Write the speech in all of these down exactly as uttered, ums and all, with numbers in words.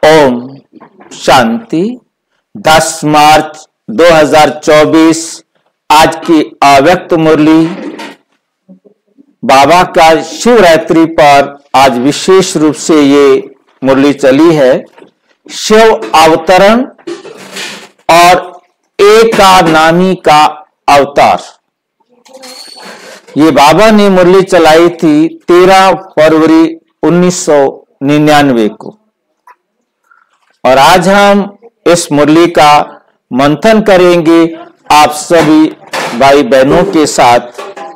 ओम शांति। दस मार्च दो हज़ार चौबीस आज की अव्यक्त मुरली बाबा का शिवरात्रि पर आज विशेष रूप से ये मुरली चली है। शिव अवतरण और एका नामी का अवतार, ये बाबा ने मुरली चलाई थी तेरह फरवरी उन्नीस सौ निन्यानवे को। और आज हम इस मुरली का मंथन करेंगे आप सभी भाई बहनों के साथ।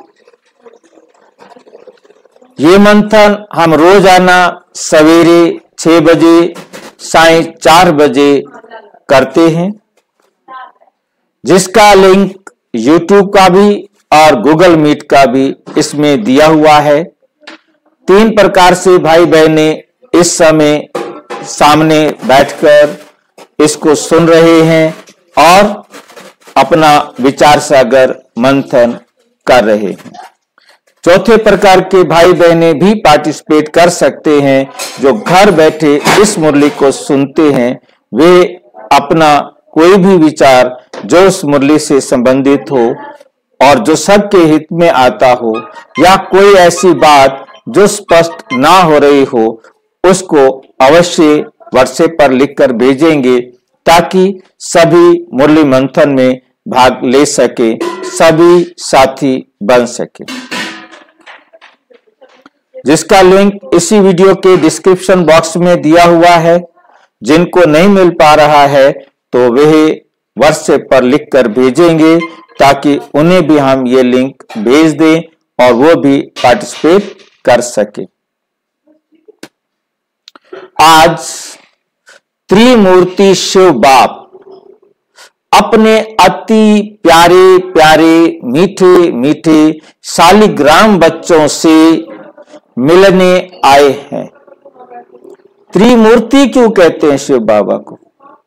ये मंथन हम रोजाना सवेरे छह बजे साय चार बजे करते हैं, जिसका लिंक यूट्यूब का भी और गूगल मीट का भी इसमें दिया हुआ है। तीन प्रकार से भाई बहने इस समय सामने बैठकर इसको सुन रहे हैं और अपना विचार सागर मंथन कर रहे हैं। चौथे प्रकार के भाई बहने भी पार्टिसिपेट कर सकते हैं, जो घर बैठे इस मुरली को सुनते हैं। वे अपना कोई भी विचार जो उस मुरली से संबंधित हो और जो सबके हित में आता हो, या कोई ऐसी बात जो स्पष्ट ना हो रही हो, उसको अवश्य व्हाट्सएप पर लिखकर भेजेंगे, ताकि सभी मुरली मंथन में भाग ले सके, सभी साथी बन सके। जिसका लिंक इसी वीडियो के डिस्क्रिप्शन बॉक्स में दिया हुआ है। जिनको नहीं मिल पा रहा है तो वह व्हाट्सएप पर लिखकर भेजेंगे, ताकि उन्हें भी हम ये लिंक भेज दें और वो भी पार्टिसिपेट कर सके। आज त्रिमूर्ति शिव बाप अपने अति प्यारे प्यारे मीठे मीठे शालिग्राम बच्चों से मिलने आए हैं। त्रिमूर्ति क्यों कहते हैं शिव बाबा को?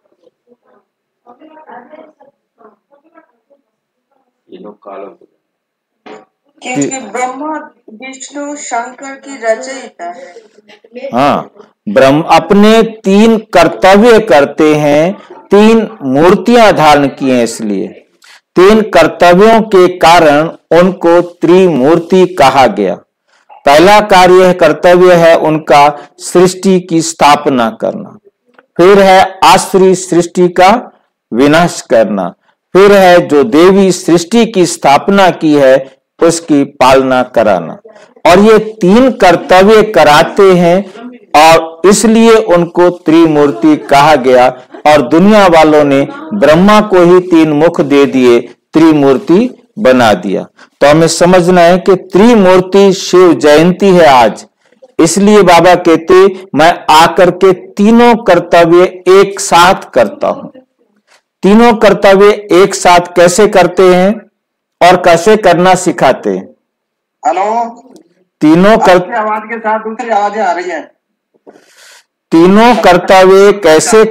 क्योंकि ब्रह्मा विष्णु शंकर की रचयिता है। हाँ, ब्रह्म अपने तीन कर्तव्य करते हैं, तीन मूर्तियां धारण की हैं, इसलिए तीन कर्तव्यों के कारण उनको त्रिमूर्ति कहा गया। पहला कार्य कर्तव्य है उनका सृष्टि की स्थापना करना, फिर है आसुरी सृष्टि का विनाश करना, फिर है जो देवी सृष्टि की स्थापना की है उसकी पालना कराना। और ये तीन कर्तव्य कराते हैं और इसलिए उनको त्रिमूर्ति कहा गया। और दुनिया वालों ने ब्रह्मा को ही तीन मुख दे दिए, त्रिमूर्ति बना दिया। तो हमें समझना है कि त्रिमूर्ति शिव जयंती है आज, इसलिए बाबा कहते मैं आकर के तीनों कर्तव्य एक साथ करता हूं। तीनों कर्तव्य एक साथ कैसे करते हैं और कैसे करना सिखाते हैं? हेलो, तीनों कर आवाज के साथ दूसरी आवाजें आ रही हैं। तीनों कर्तव्य कैसे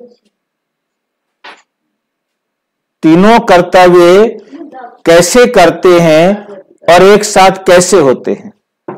तीनों कर्तव्य कैसे करते हैं और एक साथ कैसे होते हैं?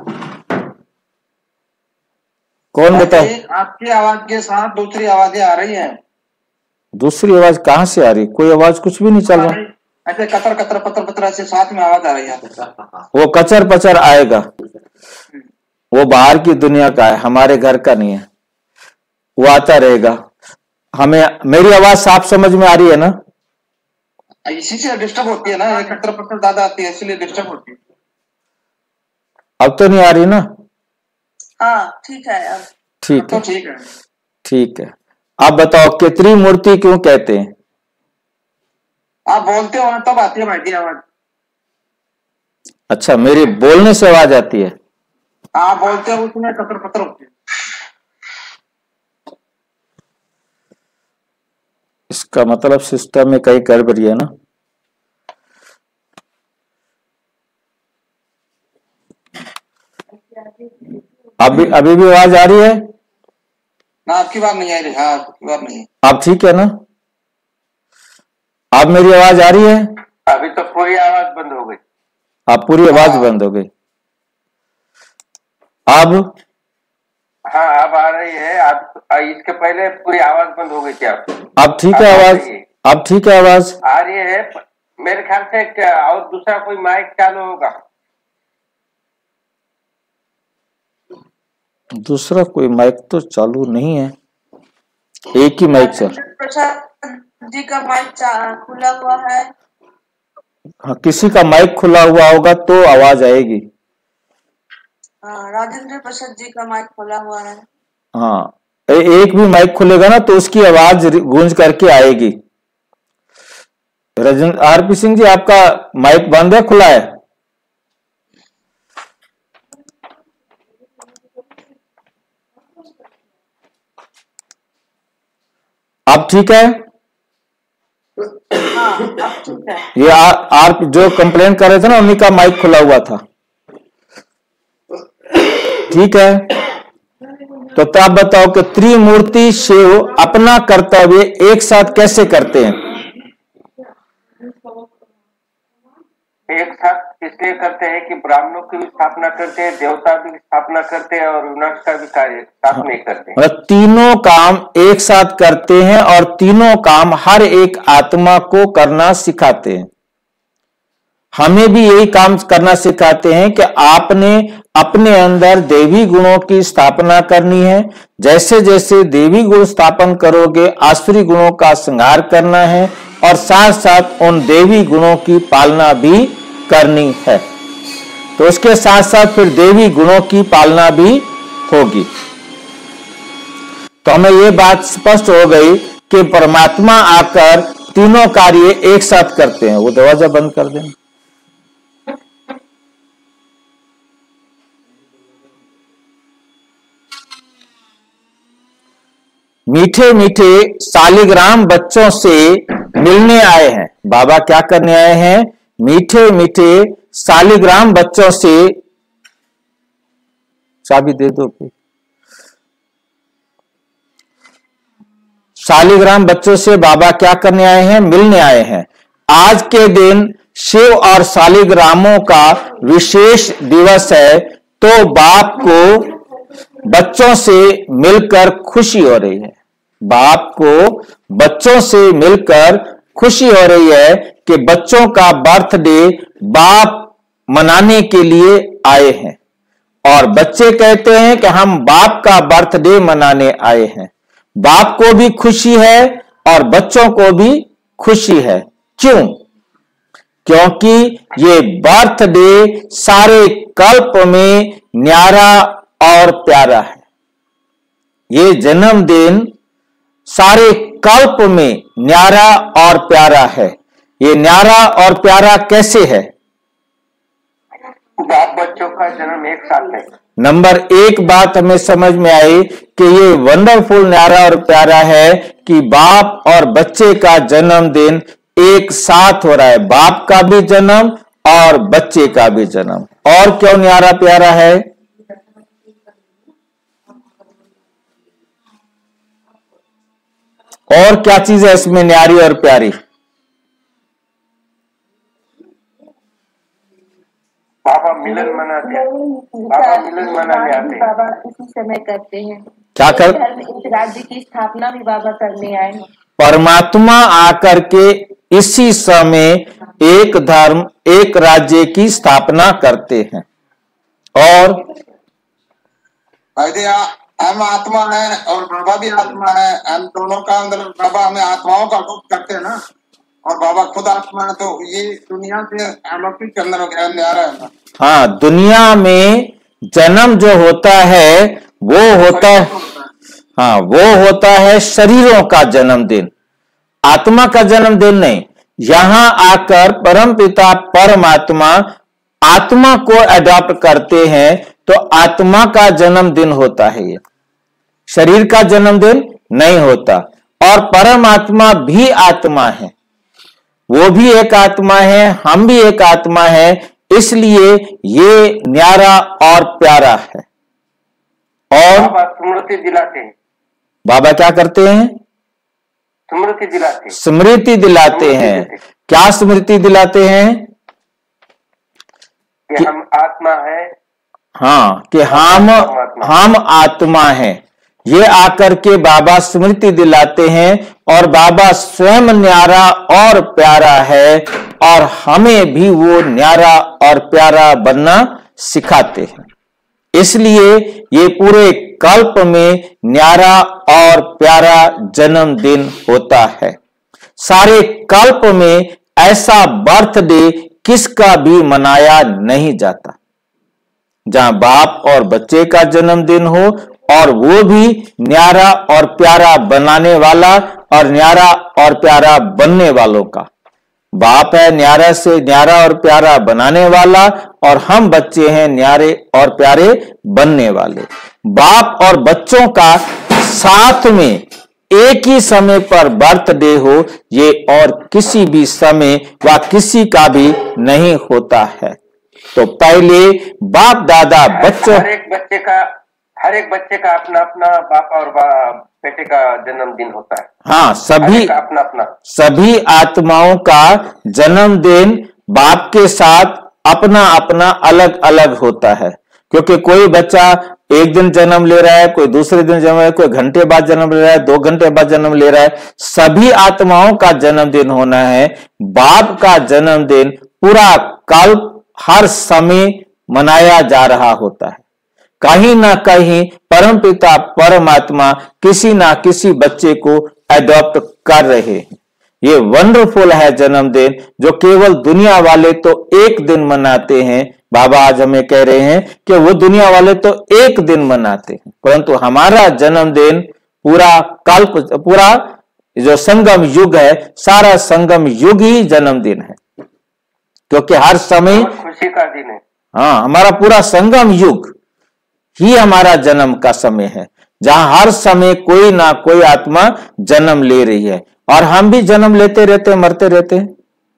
कौन बताओ? आपकी आवाज के साथ दूसरी आवाजें आ रही हैं। दूसरी आवाज कहां से आ रही? कोई आवाज कुछ भी नहीं चल रहा। ऐसे कतर कतर पतर पतर ऐसे साथ में आवाज आ रही है। वो कचर पचर आएगा, वो बाहर की दुनिया का है, हमारे घर का नहीं है। वो आता रहेगा। हमें मेरी आवाज साफ समझ में आ रही है ना? इसी से डिस्टर्ब होती है ना, कतर पतर ज्यादा आती है, इसलिए डिस्टर्ब होती है। अब तो नहीं आ रही ना? हाँ ठीक है अब ठीक है, ठीक है ठीक है। आप बताओ कि त्रिमूर्ति क्यों कहते हैं? आप बोलते हो तब आती है हमारी आवाज। अच्छा, मेरे बोलने से आवाज आती है? आप बोलते हो उसमें कतर पतर होती है। इसका मतलब सिस्टम में कहीं गड़बड़ी है ना? अभी अभी भी आवाज आ रही है ना? आपकी बात नहीं आ रही। हाँ, आपकी बात नहीं। आप ठीक है ना? आप मेरी आवाज आ रही है? अभी तो पूरी आवाज बंद हो गई। आप पूरी आवाज बंद हो गई। अब हाँ अब आ रही है। आप इसके पहले पूरी आवाज बंद हो गई थी आप। अब ठीक है आवाज? अब ठीक है आवाज? आ रही है मेरे ख्याल से। क्या और दूसरा कोई माइक चालू होगा? दूसरा कोई माइक तो चालू नहीं है, एक ही माइक चल। प्रसाद जी का माइक खुला हुआ है। हाँ, किसी का माइक खुला हुआ होगा तो आवाज आएगी। हाँ, राजेंद्र प्रसाद जी का माइक खुला हुआ है। हाँ, ए, एक भी माइक खुलेगा ना तो उसकी आवाज गूंज करके आएगी। राजेंद्र आरपी सिंह जी, आपका माइक बंद है खुला है? अब ठीक है? हाँ, अब ठीक है। ये आप जो कंप्लेन कर रहे थे ना, उन्हीं का माइक खुला हुआ था। ठीक है, तो तब बताओ कि त्रिमूर्ति शिव अपना कर्तव्य एक साथ कैसे करते हैं? एक साथ इसलिए करते हैं कि ब्राह्मणों की भी स्थापना करते हैं, देवता की स्थापना करते हैं और विनाश का भी कार्य साथ में करते हैं। मतलब तीनों काम एक साथ करते हैं और तीनों काम हर एक आत्मा को करना सिखाते हैं। हमें भी यही काम करना सिखाते हैं कि आपने अपने अंदर देवी गुणों की स्थापना करनी है। जैसे जैसे देवी गुण स्थापन करोगे, आसुरी गुणों का संहार करना है और साथ साथ उन देवी गुणों की पालना भी करनी है। तो उसके साथ साथ फिर देवी गुणों की पालना भी होगी। तो हमें ये बात स्पष्ट हो गई कि परमात्मा आकर तीनों कार्य एक साथ करते हैं। वो दरवाजा बंद कर दें। मीठे मीठे सालिग्राम बच्चों से मिलने आए हैं। बाबा क्या करने आए हैं? मीठे मीठे सालिग्राम बच्चों से, चाबी दे दो। सालिग्राम बच्चों से बाबा क्या करने आए हैं? मिलने आए हैं। आज के दिन शिव और सालिग्रामों का विशेष दिवस है, तो बाप को बच्चों से मिलकर खुशी हो रही है। बाप को बच्चों से मिलकर खुशी हो रही है कि बच्चों का बर्थडे बाप मनाने के लिए आए हैं। और बच्चे कहते हैं कि हम बाप का बर्थडे मनाने आए हैं। बाप को भी खुशी है और बच्चों को भी खुशी है। क्यों? क्योंकि ये बर्थडे सारे कल्प में न्यारा और प्यारा है। ये जन्मदिन सारे कल्प में न्यारा और प्यारा है। ये न्यारा और प्यारा कैसे है? बाप बच्चों का जन्म एक साथ है। नंबर एक बात हमें समझ में आई कि ये वंडरफुल न्यारा और प्यारा है कि बाप और बच्चे का जन्मदिन एक साथ हो रहा है। बाप का भी जन्म और बच्चे का भी जन्म। और क्यों न्यारा प्यारा है? और क्या चीज है इसमें न्यारी और प्यारी? बाबा मिलन मनाते हैं। बाबा मिलन मनाने आते हैं। बाबा इसी समय करते हैं। क्या कर? इस राज्य की स्थापना भी बाबा करने आए हैं। परमात्मा आकर के इसी समय एक धर्म एक राज्य की स्थापना करते हैं। और हम आत्मा है और बाबा भी आत्मा है। हम दोनों का अंदर बाबा हमें आत्माओं का रूप करते हैं ना, और बाबा खुद आत्मा है। तो ये दुनिया से अलौकिक के अंदर हो गया न्यारा है ना। हाँ, दुनिया में जन्म जो होता है वो होता है, हाँ वो होता है शरीरों का जन्मदिन, आत्मा का जन्मदिन नहीं। यहां आकर परमपिता परमात्मा आत्मा को अडॉप्ट करते हैं तो आत्मा का जन्मदिन होता है। ये शरीर का जन्मदिन नहीं होता। और परमात्मा भी आत्मा है, वो भी एक आत्मा है, हम भी एक आत्मा है, इसलिए ये न्यारा और प्यारा है। और बाबा स्मृति दिलाते हैं। बाबा क्या करते हैं? स्मृति दिलाते हैं। स्मृति दिलाते हैं। क्या स्मृति दिलाते हैं? कि हम आत्मा है हाँ, कि हम हम आत्मा हैं, ये आकर के बाबा स्मृति दिलाते हैं और बाबा स्वयं न्यारा और प्यारा है और हमें भी वो न्यारा और प्यारा बनना सिखाते हैं। इसलिए ये पूरे कल्प में न्यारा और प्यारा जन्मदिन होता है। सारे कल्प में ऐसा बर्थडे किसका भी मनाया नहीं जाता जहां बाप और बच्चे का जन्मदिन हो और वो भी न्यारा और प्यारा बनाने वाला और न्यारा और प्यारा बनने वालों का। बाप है न्यारा से न्यारा और प्यारा बनाने वाला और हम बच्चे हैं न्यारे और प्यारे बनने वाले। बाप और बच्चों का साथ में एक ही समय पर बर्थडे हो, ये और किसी भी समय व किसी का भी नहीं होता है। तो पहले बाप दादा बच्चों हर एक बच्चे का हर एक बच्चे का अपना अपना बाप और बेटे का जन्मदिन होता है। हाँ, सभी अपना अपना सभी आत्माओं का जन्मदिन बाप के साथ अपना अपना अलग अलग होता है, क्योंकि कोई बच्चा एक दिन जन्म ले रहा है, कोई दूसरे दिन जन्म ले रहा है, कोई घंटे बाद जन्म ले रहा है, दो घंटे बाद जन्म ले रहा है। सभी आत्माओं का जन्मदिन होना है। बाप का जन्मदिन पूरा कल्प हर समय मनाया जा रहा होता है। कहीं ना कहीं परमपिता परमात्मा किसी ना किसी बच्चे को एडॉप्ट कर रहे हैं। ये वंडरफुल है जन्मदिन, जो केवल दुनिया वाले तो एक दिन मनाते हैं। बाबा आज हमें कह रहे हैं कि वो दुनिया वाले तो एक दिन मनाते हैं, परंतु हमारा जन्मदिन पूरा कल्प, पूरा जो संगम युग है, सारा संगम युग ही जन्मदिन है, क्योंकि हर समय खुशी का दिन है। हाँ, हमारा पूरा संगम युग ही हमारा जन्म का समय है, जहां हर समय कोई ना कोई आत्मा जन्म ले रही है और हम भी जन्म लेते रहते, मरते रहते हैं।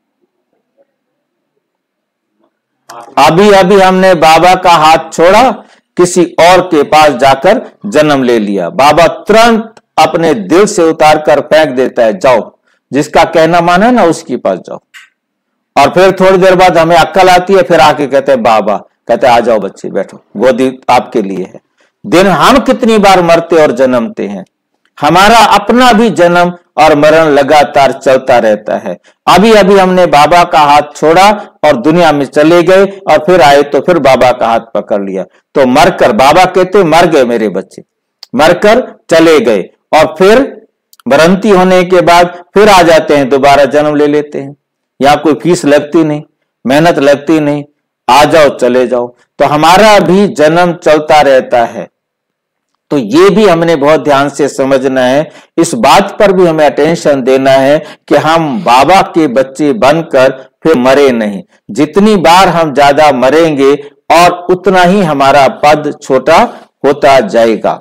अभी अभी हमने बाबा का हाथ छोड़ा, किसी और के पास जाकर जन्म ले लिया। बाबा तुरंत अपने दिल से उतार कर फेंक देता है, जाओ, जिसका कहना माना ना उसके पास जाओ। और फिर थोड़ी देर बाद हमें अक्ल आती है, फिर आके कहते हैं बाबा, कहते हैं आ जाओ बच्चे बैठो, गोदी आपके लिए है। दिन हम कितनी बार मरते और जन्मते हैं। हमारा अपना भी जन्म और मरण लगातार चलता रहता है। अभी अभी हमने बाबा का हाथ छोड़ा और दुनिया में चले गए और फिर आए तो फिर बाबा का हाथ पकड़ लिया। तो मरकर, बाबा कहते मर गए मेरे बच्चे, मरकर चले गए और फिर भ्रांति होने के बाद फिर आ जाते हैं, दोबारा जन्म ले लेते हैं। यहाँ कोई फीस लगती नहीं, मेहनत लगती नहीं, आ जाओ चले जाओ। तो हमारा भी जन्म चलता रहता है। तो ये भी हमने बहुत ध्यान से समझना है, इस बात पर भी हमें अटेंशन देना है कि हम बाबा के बच्चे बनकर फिर मरे नहीं। जितनी बार हम ज्यादा मरेंगे और उतना ही हमारा पद छोटा होता जाएगा।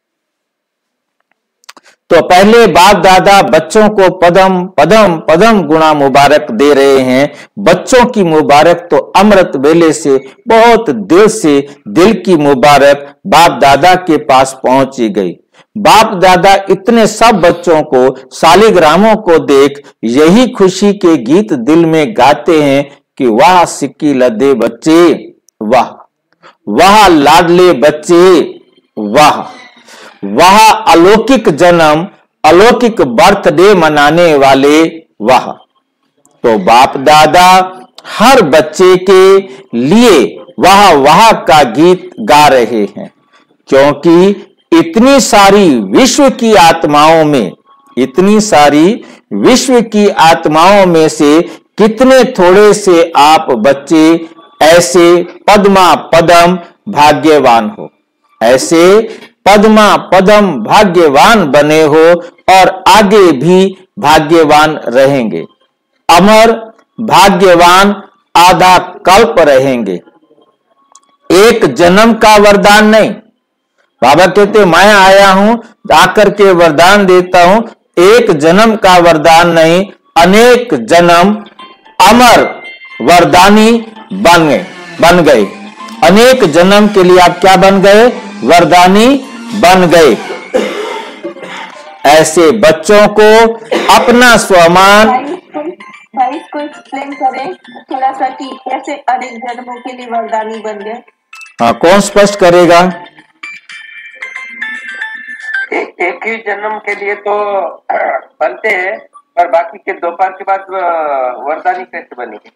तो पहले बाप दादा बच्चों को पदम पदम पदम गुणा मुबारक दे रहे हैं। बच्चों की मुबारक तो अमृत वेले से बहुत दिल से दिल की मुबारक बाप दादा के पास पहुंची गई। बाप दादा इतने सब बच्चों को, सालिग्रामों को देख यही खुशी के गीत दिल में गाते हैं कि वाह सिक्की लदे बच्चे, वाह वाह लाडले बच्चे, वाह वाह अलौकिक जन्म, अलौकिक बर्थडे मनाने वाले, वाह। तो बाप दादा हर बच्चे के लिए वाह वाह का गीत गा रहे हैं, क्योंकि इतनी सारी विश्व की आत्माओं में, इतनी सारी विश्व की आत्माओं में से कितने थोड़े से आप बच्चे ऐसे पद्मा पदम भाग्यवान हो, ऐसे पद्मा पदम भाग्यवान बने हो और आगे भी भाग्यवान रहेंगे। अमर भाग्यवान आधा कल्प रहेंगे। एक जन्म का वरदान नहीं। बाबा कहते मैं आया हूं आकर के वरदान देता हूं, एक जन्म का वरदान नहीं, अनेक जन्म अमर वरदानी बन गए बन गए अनेक जन्म के लिए आप क्या बन गए? वरदानी बन गए। ऐसे बच्चों को अपना स्वमान भाई इसको एक्सप्लेन करें थोड़ा सा कि कैसे अनेक जन्मों के लिए वरदानी बन गए। हाँ, कौन स्पष्ट करेगा? एक, एक ही जन्म के लिए तो बनते हैं, पर बाकी के दोपहर के बाद वरदानी कैसे बनेंगे?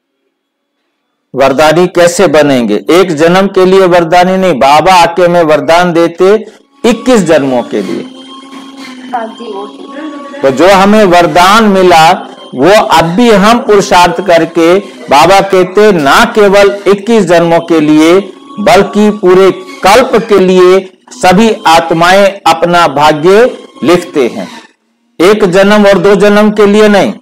वरदानी कैसे बनेंगे? एक जन्म के लिए वरदानी नहीं, बाबा आके में वरदान देते इक्कीस जन्मों के लिए। तो जो हमें वरदान मिला वो अब भी हम पुरुषार्थ करके, बाबा कहते ना केवल इक्कीस जन्मों के लिए बल्कि पूरे कल्प के लिए सभी आत्माएं अपना भाग्य लिखते हैं। एक जन्म और दो जन्म के लिए नहीं,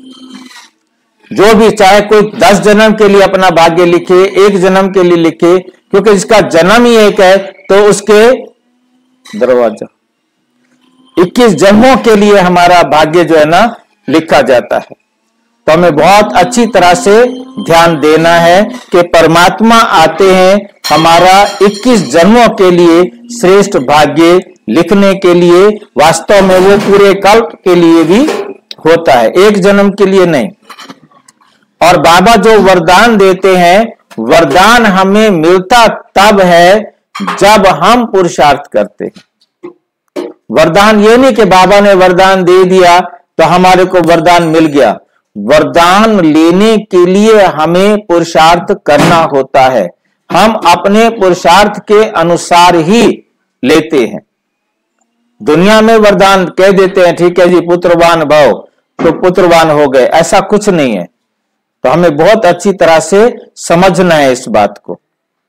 जो भी चाहे कोई दस जन्म के लिए अपना भाग्य लिखे, एक जन्म के लिए लिखे, क्योंकि जिसका जन्म ही एक है तो उसके दरवाजा इक्कीस जन्मों के लिए हमारा भाग्य जो है ना लिखा जाता है। तो हमें बहुत अच्छी तरह से ध्यान देना है कि परमात्मा आते हैं हमारा इक्कीस जन्मों के लिए श्रेष्ठ भाग्य लिखने के लिए। वास्तव में वो पूरे कल्प के लिए भी होता है, एक जन्म के लिए नहीं। और बाबा जो वरदान देते हैं, वरदान हमें मिलता तब है जब हम पुरुषार्थ करते हैं। वरदान ये नहीं कि बाबा ने वरदान दे दिया तो हमारे को वरदान मिल गया। वरदान लेने के लिए हमें पुरुषार्थ करना होता है। हम अपने पुरुषार्थ के अनुसार ही लेते हैं। दुनिया में वरदान कह देते हैं, ठीक है जी पुत्रवान भव, तो पुत्रवान हो गए, ऐसा कुछ नहीं है। तो हमें बहुत अच्छी तरह से समझना है इस बात को।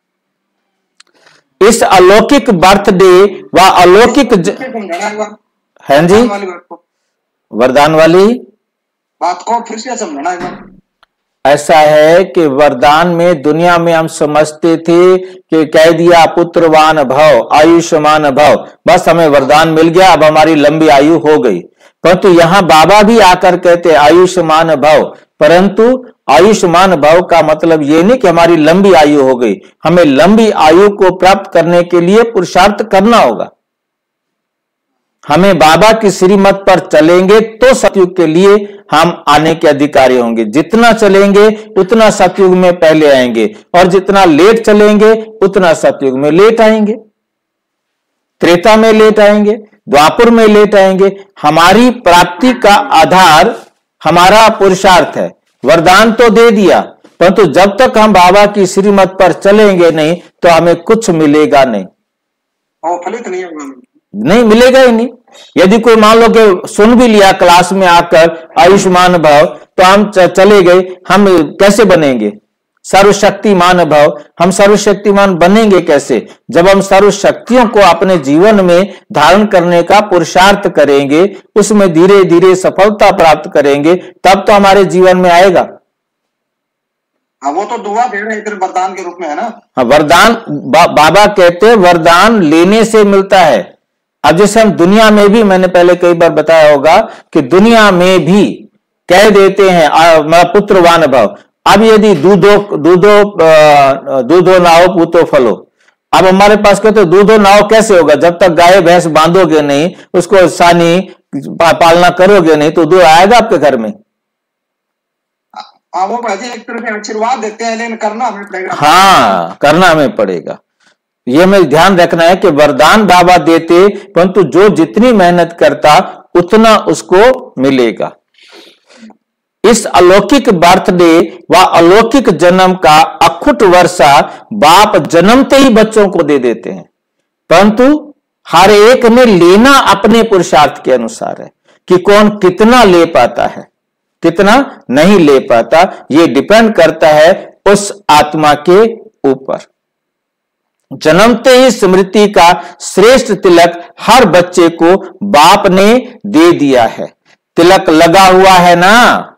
इस अलौकिक बर्थडे व अलौकिक ज... है जी वरदान वाली बात को फिर से समझना है। ऐसा है कि वरदान में दुनिया में हम समझते थे कि कह दिया पुत्रवान भव, आयुष्मान भव, बस हमें वरदान मिल गया, अब हमारी लंबी आयु हो गई। परंतु यहां बाबा भी आकर कहते आयुष्मान भव, परंतु आयुष्मान भव का मतलब ये नहीं कि हमारी लंबी आयु हो गई। हमें लंबी आयु को प्राप्त करने के लिए पुरुषार्थ करना होगा। हमें बाबा की श्रीमत पर चलेंगे तो सतयुग के लिए हम आने के अधिकारी होंगे। जितना चलेंगे उतना सतयुग में पहले आएंगे, और जितना लेट चलेंगे उतना सतयुग में लेट आएंगे, त्रेता में लेट आएंगे, द्वापर में लेट आएंगे। हमारी प्राप्ति का आधार हमारा पुरुषार्थ है। वरदान तो दे दिया, परंतु जब तक हम बाबा की श्रीमत पर चलेंगे नहीं तो हमें कुछ मिलेगा नहीं, फलित नहीं होगा, नहीं मिलेगा ही नहीं। यदि कोई मान लो कि सुन भी लिया क्लास में आकर आयुष्मान भव, तो हम चले गए, हम कैसे बनेंगे सर्वशक्तिमान भव? हम सर्वशक्तिमान बनेंगे कैसे? जब हम सर्वशक्तियों को अपने जीवन में धारण करने का पुरुषार्थ करेंगे, उसमें धीरे धीरे सफलता प्राप्त करेंगे, तब तो हमारे जीवन में आएगा। हाँ, वो तो दुआ दे रहे इधर वरदान के रूप में है ना। हाँ, वरदान बा, बाबा कहते हैं वरदान लेने से मिलता है। अब जैसे हम दुनिया में भी, मैंने पहले कई बार बताया होगा कि दुनिया में भी कह देते हैं पुत्रवान भव। अब यदि दूधो दूधो दूधो नाव पूतो फलो, अब हमारे पास कहते दूधो नाव कैसे होगा? जब तक गाय भैंस बांधोगे नहीं, उसको सानी पालना करोगे नहीं, तो दूध आएगा आपके घर में? आ, वो एक तरह से आशीर्वाद देते हैं, लेकिन करना हमें पड़ेगा। हाँ, करना हमें पड़ेगा। ये हमें ध्यान रखना है कि वरदान बाबा देते, परंतु जो जितनी मेहनत करता उतना उसको मिलेगा। इस अलौकिक बर्थडे व अलौकिक जन्म का अखुट वर्षा बाप जन्मते ही बच्चों को दे देते हैं, परंतु हर एक में लेना अपने पुरुषार्थ के अनुसार है कि कौन कितना ले पाता है, कितना नहीं ले पाता। ये डिपेंड करता है उस आत्मा के ऊपर। जन्मते ही स्मृति का श्रेष्ठ तिलक हर बच्चे को बाप ने दे दिया है। तिलक लगा हुआ है ना,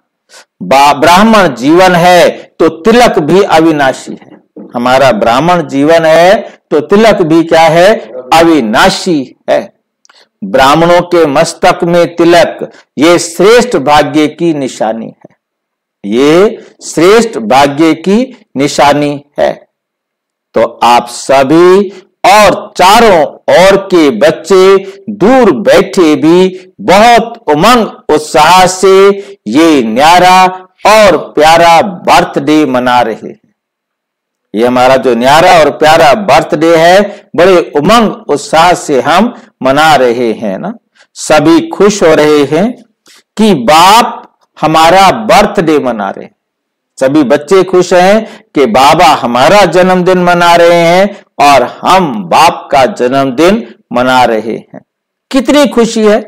ब्राह्मण जीवन है तो तिलक भी अविनाशी है। हमारा ब्राह्मण जीवन है तो तिलक भी क्या है? अविनाशी है। ब्राह्मणों के मस्तक में तिलक, ये श्रेष्ठ भाग्य की निशानी है, ये श्रेष्ठ भाग्य की निशानी है। तो आप सभी और चारों ओर के बच्चे दूर बैठे भी बहुत उमंग उत्साह से ये न्यारा और प्यारा बर्थडे मना रहे हैं। ये हमारा जो न्यारा और प्यारा बर्थडे है, बड़े उमंग उत्साह से हम मना रहे हैं ना। सभी खुश हो रहे हैं कि बाप हमारा बर्थडे मना रहे हैं। सभी बच्चे खुश हैं कि बाबा हमारा जन्मदिन मना रहे हैं और हम बाप का जन्मदिन मना रहे हैं। कितनी खुशी है।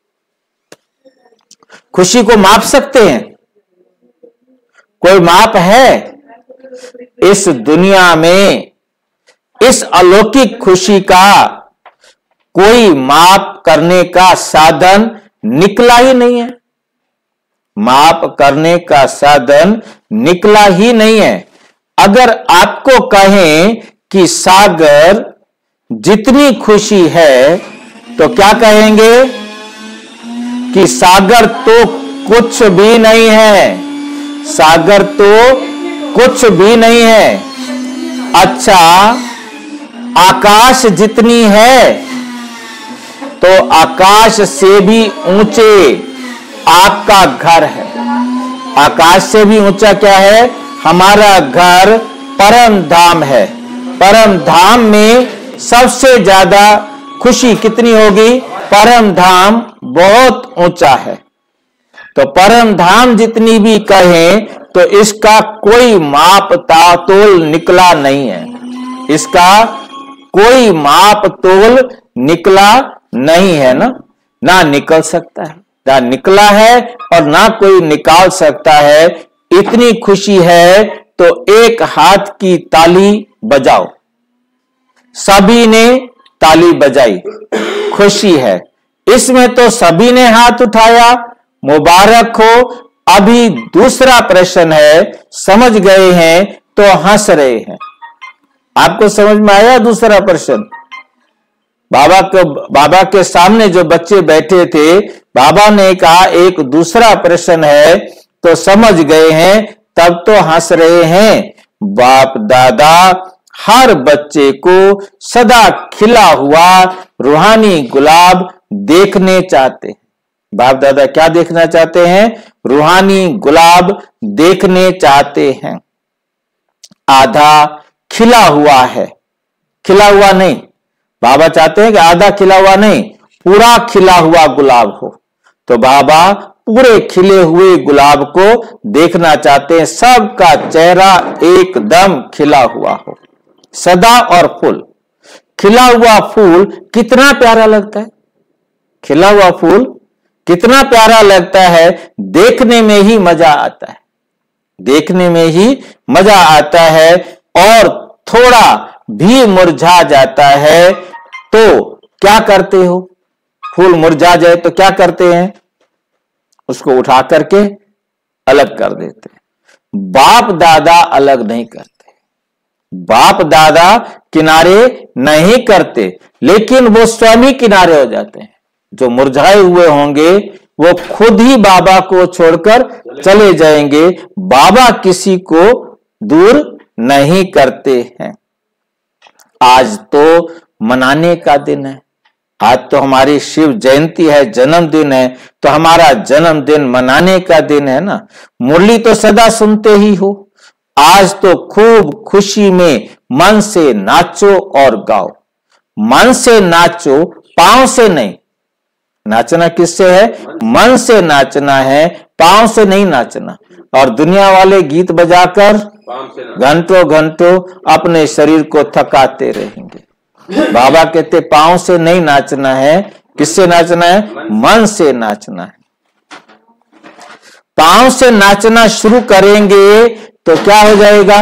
खुशी को माप सकते हैं? कोई माप है? इस दुनिया में इस अलौकिक खुशी का कोई माप करने का साधन निकला ही नहीं है। माप करने का साधन निकला ही नहीं है। अगर आपको कहें कि सागर जितनी खुशी है तो क्या कहेंगे? कि सागर तो कुछ भी नहीं है। सागर तो कुछ भी नहीं है। अच्छा, आकाश जितनी है तो आकाश से भी ऊंचे आपका घर है। आकाश से भी ऊंचा क्या है? हमारा घर परम धाम है। परम धाम में सबसे ज्यादा खुशी कितनी होगी? परम धाम बहुत ऊंचा है। तो परम धाम जितनी भी कहें तो इसका कोई माप तातोल निकला नहीं है। इसका कोई माप तोल निकला नहीं है ना। ना निकल सकता है, ना निकला है और ना कोई निकाल सकता है। इतनी खुशी है तो एक हाथ की ताली बजाओ। सभी ने ताली बजाई, खुशी है। इसमें तो सभी ने हाथ उठाया, मुबारक हो। अभी दूसरा प्रश्न है, समझ गए हैं तो हंस रहे हैं। आपको समझ में आया दूसरा प्रश्न? बाबा को बाबा के सामने जो बच्चे बैठे थे, बाबा ने कहा एक दूसरा प्रश्न है तो समझ गए हैं, तब तो हंस रहे हैं। बाप दादा हर बच्चे को सदा खिला हुआ रूहानी गुलाब देखने चाहते हैं। बाप दादा क्या देखना चाहते हैं? रूहानी गुलाब देखने चाहते हैं। आधा खिला हुआ है, खिला हुआ नहीं। बाबा चाहते हैं कि आधा खिला हुआ नहीं, पूरा खिला हुआ गुलाब हो। तो बाबा पूरे खिले हुए गुलाब को देखना चाहते हैं। सबका चेहरा एकदम खिला हुआ हो, सदा और फूल। खिला हुआ फूल कितना प्यारा लगता है। खिला हुआ फूल कितना प्यारा लगता है। देखने में ही मजा आता है, देखने में ही मजा आता है। और थोड़ा भी मुरझा जाता है तो क्या करते हो? फूल मुरझा जाए तो क्या करते हैं? उसको उठा करके अलग कर देते हैं। बाप दादा अलग नहीं करते, बाप दादा किनारे नहीं करते, लेकिन वो स्वयं ही किनारे हो जाते हैं। जो मुरझाए हुए होंगे वो खुद ही बाबा को छोड़कर चले जाएंगे। बाबा किसी को दूर नहीं करते हैं। आज तो मनाने का दिन है। आज तो हमारी शिव जयंती है, जन्मदिन है, तो हमारा जन्मदिन मनाने का दिन है ना। मुरली तो सदा सुनते ही हो। आज तो खूब खुशी में मन से नाचो और गाओ। मन से नाचो, पांव से नहीं। नाचना किससे है? मन से नाचना है, पांव से नहीं नाचना। और दुनिया वाले गीत बजाकर घंटों घंटों अपने शरीर को थकाते रहेंगे। बाबा कहते पांव से नहीं नाचना है। किससे नाचना है? मन से नाचना है। पांव से नाचना शुरू करेंगे तो क्या हो जाएगा?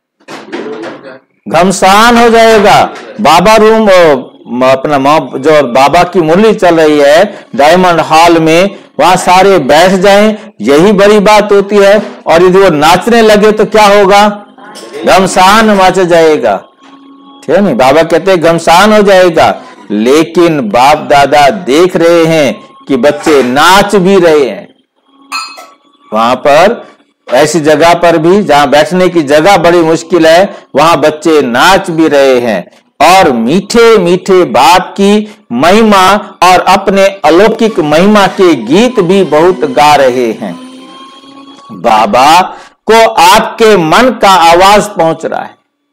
घमसान हो जाएगा। बाबा रूम अपना जो बाबा की मुरली चल रही है डायमंड हॉल में, वहां सारे बैठ जाएं, यही बड़ी बात होती है। और यदि वो नाचने लगे तो क्या होगा? घमसान मच जाएगा। ठीक है नहीं? बाबा कहते हैं घमसान हो जाएगा। लेकिन बाप दादा देख रहे हैं कि बच्चे नाच भी रहे हैं। वहां पर ऐसी जगह पर भी जहां बैठने की जगह बड़ी मुश्किल है, वहां बच्चे नाच भी रहे हैं और मीठे मीठे बाप की महिमा और अपने अलौकिक महिमा के गीत भी बहुत गा रहे हैं। बाबा को आपके मन का आवाज पहुंच रहा है।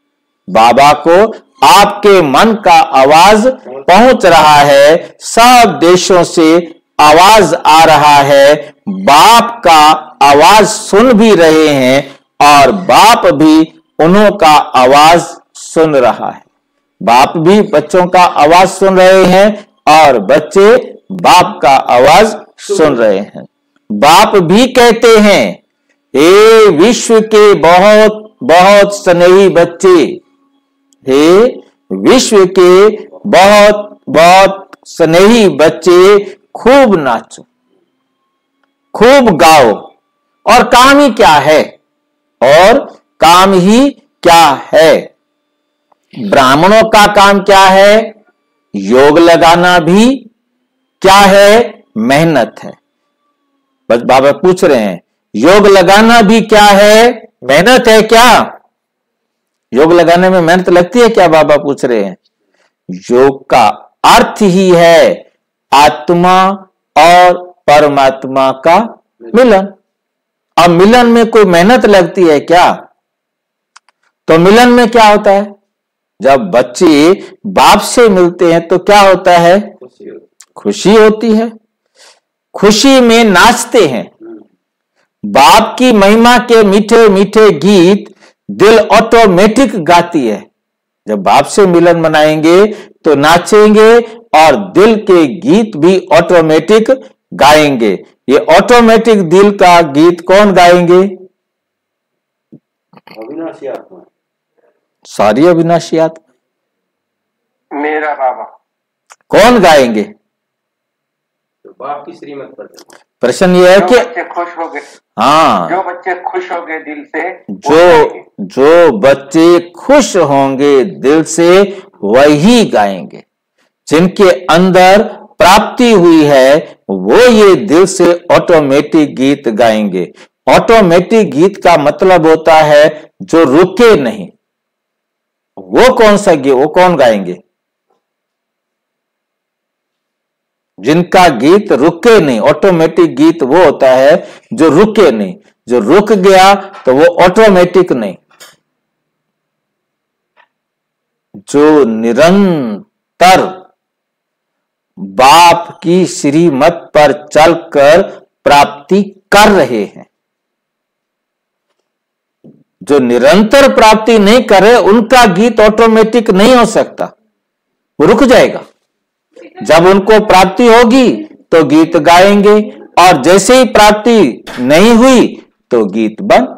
बाबा को आपके मन का आवाज पहुंच रहा है, सब देशों से आवाज आ रहा है, बाप का आवाज सुन भी रहे हैं और बाप भी उन्हों का आवाज सुन रहा है। बाप भी बच्चों का आवाज सुन रहे हैं और बच्चे बाप का आवाज सुन रहे हैं। बाप भी कहते हैं, हे विश्व के बहुत बहुत स्नेही बच्चे, हे विश्व के बहुत बहुत स्नेही बच्चे, खूब नाचो, खूब गाओ। और काम ही क्या है? और काम ही क्या है? ब्राह्मणों का काम क्या है? योग लगाना भी क्या है? मेहनत है। बस बाबा पूछ रहे हैं, योग लगाना भी क्या है? मेहनत है क्या? योग लगाने में मेहनत लगती है क्या? बाबा पूछ रहे हैं। योग का अर्थ ही है आत्मा और परमात्मा का मिलन। अब मिलन में कोई मेहनत लगती है क्या? तो मिलन में क्या होता है? जब बच्चे बाप से मिलते हैं तो क्या होता है? खुशी होती है। खुशी में नाचते हैं। बाप की महिमा के मीठे मीठे गीत दिल ऑटोमेटिक गाती है। जब बाप से मिलन मनाएंगे तो नाचेंगे और दिल के गीत भी ऑटोमेटिक गाएंगे। ये ऑटोमेटिक दिल का गीत कौन गाएंगे? अविनाशी आत्मा, सारी अविनाशी आत्मा। मेरा बाबा कौन गाएंगे? तो बाप की श्रीमत पर प्रश्न ये है जो कि बच्चे खुश हो गए, हाँ, जो बच्चे खुश हो गए दिल से, जो जो बच्चे खुश होंगे दिल से वही गाएंगे। जिनके अंदर प्राप्ति हुई है वो ये दिल से ऑटोमेटिक गीत गाएंगे। ऑटोमेटिक गीत का मतलब होता है जो रुके नहीं। वो कौन सा गीत, वो कौन गाएंगे? जिनका गीत रुके नहीं। ऑटोमेटिक गीत वो होता है जो रुके नहीं। जो रुक गया तो वो ऑटोमेटिक नहीं। जो निरंतर बाप की श्रीमत पर चलकर प्राप्ति कर रहे हैं, जो निरंतर प्राप्ति नहीं करे उनका गीत ऑटोमेटिक नहीं हो सकता, वो रुक जाएगा। जब उनको प्राप्ति होगी तो गीत गाएंगे और जैसे ही प्राप्ति नहीं हुई तो गीत बंद।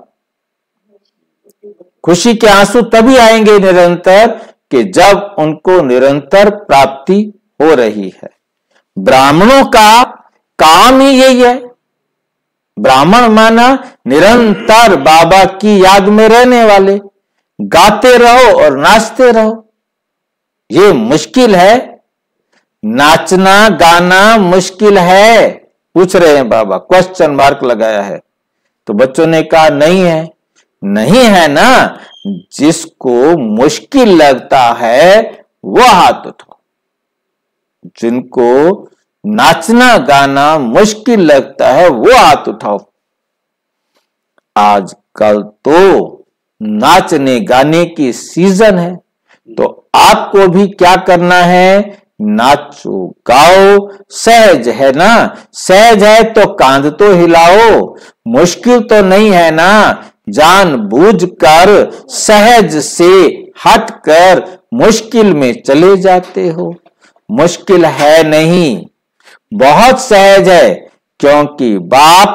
खुशी के आंसू तभी आएंगे निरंतर कि जब उनको निरंतर प्राप्ति हो रही है। ब्राह्मणों का काम ही यही है। ब्राह्मण माना निरंतर बाबा की याद में रहने वाले। गाते रहो और नाचते रहो। ये मुश्किल है, नाचना गाना मुश्किल है। पूछ रहे हैं बाबा, क्वेश्चन मार्क लगाया है। तो बच्चों ने कहा नहीं है। नहीं है ना, जिसको मुश्किल लगता है वो हाथ उठाओ। जिनको नाचना गाना मुश्किल लगता है वो हाथ उठाओ। आजकल तो नाचने गाने की सीजन है, तो आपको भी क्या करना है? नाचो गाओ। सहज है ना? सहज है तो कांध तो हिलाओ। मुश्किल तो नहीं है ना? जानबूझकर सहज से हटकर मुश्किल में चले जाते हो। मुश्किल है नहीं, बहुत सहज है। क्योंकि बाप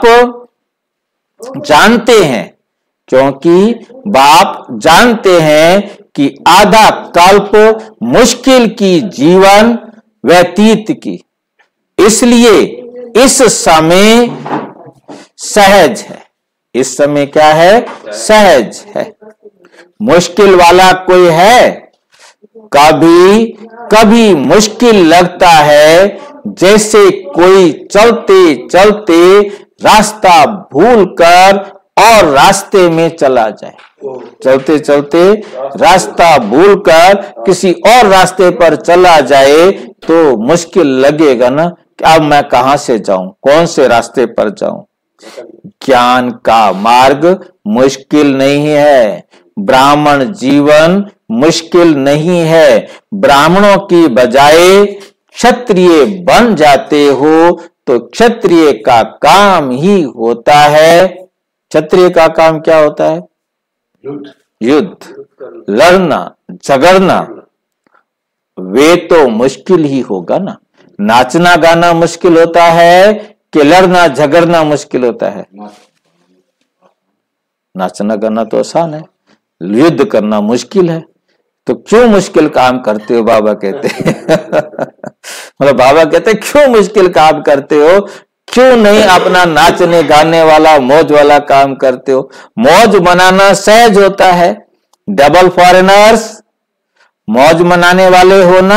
जानते हैं क्योंकि बाप जानते हैं कि आधा कल्प मुश्किल की जीवन व्यतीत की, इसलिए इस समय सहज है। इस समय क्या है? सहज है। मुश्किल वाला कोई है? कभी कभी मुश्किल लगता है जैसे कोई चलते चलते रास्ता भूलकर और रास्ते में चला जाए। चलते चलते रास्ता भूलकर किसी और रास्ते पर चला जाए तो मुश्किल लगेगा ना कि अब मैं कहां से जाऊं, कौन से रास्ते पर जाऊं। ज्ञान का मार्ग मुश्किल नहीं है। ब्राह्मण जीवन मुश्किल नहीं है। ब्राह्मणों की बजाय क्षत्रिय बन जाते हो तो क्षत्रिय का काम ही होता है। क्षत्रिय का काम क्या होता है? युद्ध, लड़ना, झगड़ना। वे तो मुश्किल ही होगा ना। नाचना गाना मुश्किल होता है कि लड़ना झगड़ना मुश्किल होता है? नाचना गाना तो आसान है, युद्ध करना मुश्किल है। तो क्यों मुश्किल काम करते हो? बाबा कहते मतलब बाबा कहते क्यों मुश्किल काम करते हो? क्यों नहीं अपना नाचने गाने वाला मौज वाला काम करते हो? मौज मनाना सहज होता है। डबल फॉरेनर्स मौज मनाने वाले हो ना,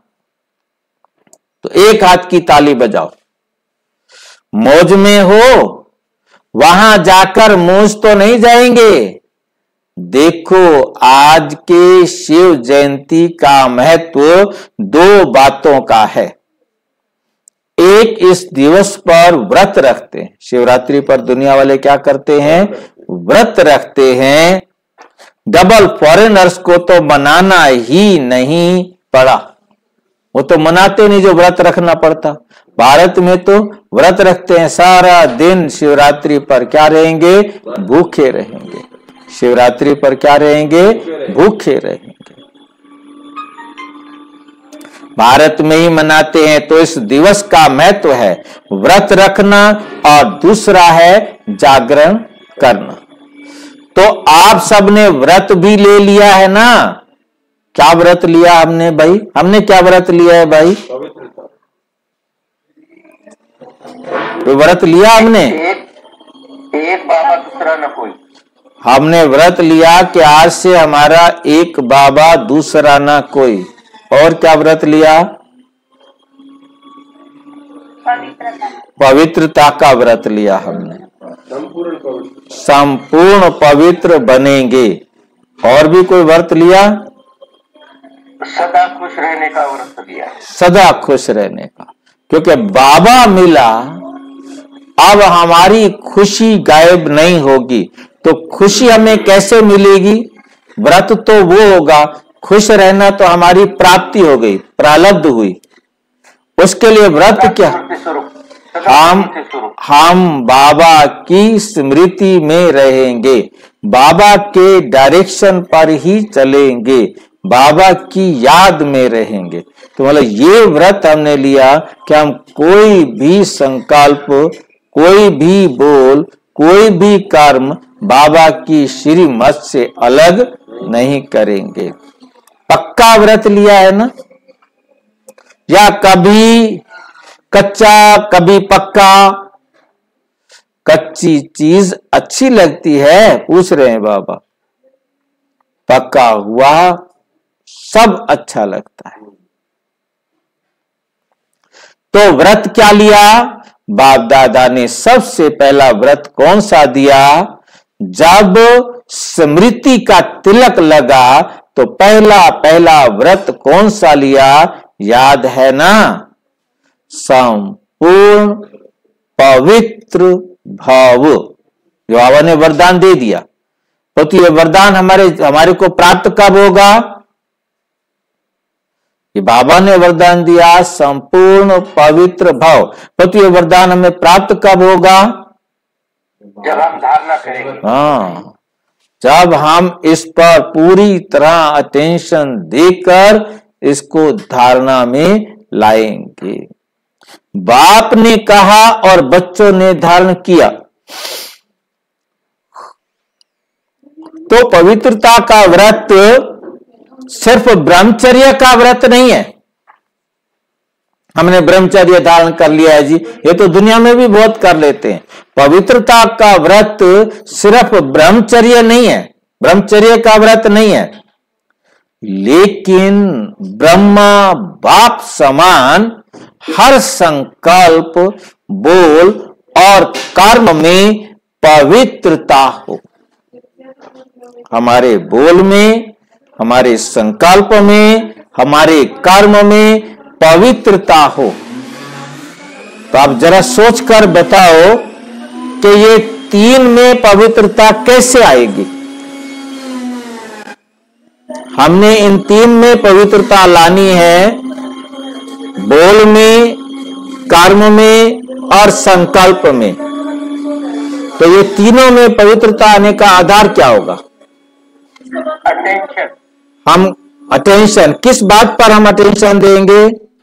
तो एक हाथ की ताली बजाओ। मौज में हो, वहां जाकर मौज तो नहीं जाएंगे। देखो आज के शिव जयंती का महत्व दो बातों का है। एक, इस दिवस पर व्रत रखते हैं। शिवरात्रि पर दुनिया वाले क्या करते हैं? व्रत रखते हैं। डबल फॉरेनर्स को तो मनाना ही नहीं पड़ा, वो तो मनाते नहीं जो व्रत रखना पड़ता। भारत में तो व्रत रखते हैं, सारा दिन शिवरात्रि पर क्या रहेंगे? भूखे रहेंगे। शिवरात्रि पर क्या रहेंगे? भूखे रहेंगे। भारत में ही मनाते हैं। तो इस दिवस का महत्व है व्रत रखना और दूसरा है जागरण करना। तो आप सबने व्रत भी ले लिया है ना? क्या व्रत लिया हमने भाई? हमने क्या व्रत लिया है भाई? तो व्रत लिया हमने, एक, एक बाबा दूसरा न कोई। हमने व्रत लिया कि आज से हमारा एक बाबा दूसरा ना कोई। और क्या व्रत लिया? पवित्रता। पवित्रता का व्रत लिया हमने। संपूर्ण पवित्र संपूर्ण पवित्र बनेंगे। और भी कोई व्रत लिया? सदा खुश रहने का व्रत लिया। सदा खुश रहने का, क्योंकि बाबा मिला। अब हमारी खुशी गायब नहीं होगी। तो खुशी हमें कैसे मिलेगी? व्रत तो वो होगा, खुश रहना तो हमारी प्राप्ति हो गई, प्रारब्ध हुई। उसके लिए व्रत क्या? हम हम बाबा की स्मृति में रहेंगे, बाबा के डायरेक्शन पर ही चलेंगे, बाबा की याद में रहेंगे। तो मतलब ये व्रत हमने लिया कि हम कोई भी संकल्प, कोई भी बोल, कोई भी कर्म बाबा की श्रीमत से अलग नहीं करेंगे। पक्का व्रत लिया है ना? या कभी कच्चा कभी पक्का? कच्ची चीज अच्छी लगती है, पूछ रहे हैं बाबा। पक्का हुआ सब अच्छा लगता है। तो व्रत क्या लिया? बाप दादा ने सबसे पहला व्रत कौन सा दिया? जब स्मृति का तिलक लगा तो पहला पहला व्रत कौन सा लिया? याद है ना? संपूर्ण पवित्र भाव। जो बाबा ने वरदान दे दिया, तो ये वरदान हमारे हमारे को प्राप्त कब होगा? ये बाबा ने वरदान दिया संपूर्ण पवित्र भाव, तो ये वरदान हमें प्राप्त कब होगा? जब हम धारणा करेंगे। हाँ, जब हम इस पर पूरी तरह अटेंशन देकर इसको धारणा में लाएंगे। बाप ने कहा और बच्चों ने धारण किया। तो पवित्रता का व्रत सिर्फ ब्रह्मचर्य का व्रत नहीं है। हमने ब्रह्मचर्य धारण कर लिया है जी, ये तो दुनिया में भी बहुत कर लेते हैं। पवित्रता का व्रत सिर्फ ब्रह्मचर्य नहीं है, ब्रह्मचर्य का व्रत नहीं है, लेकिन ब्रह्मा बाप समान हर संकल्प, बोल और कर्म में पवित्रता हो। हमारे बोल में, हमारे संकल्प में, हमारे कर्म में पवित्रता हो। तो आप जरा सोचकर बताओ कि ये तीन में पवित्रता कैसे आएगी? हमने इन तीन में पवित्रता लानी है, बोल में, कर्म में और संकल्प में। तो ये तीनों में पवित्रता आने का आधार क्या होगा? अटेंशन। हम अटेंशन, किस बात पर हम अटेंशन देंगे?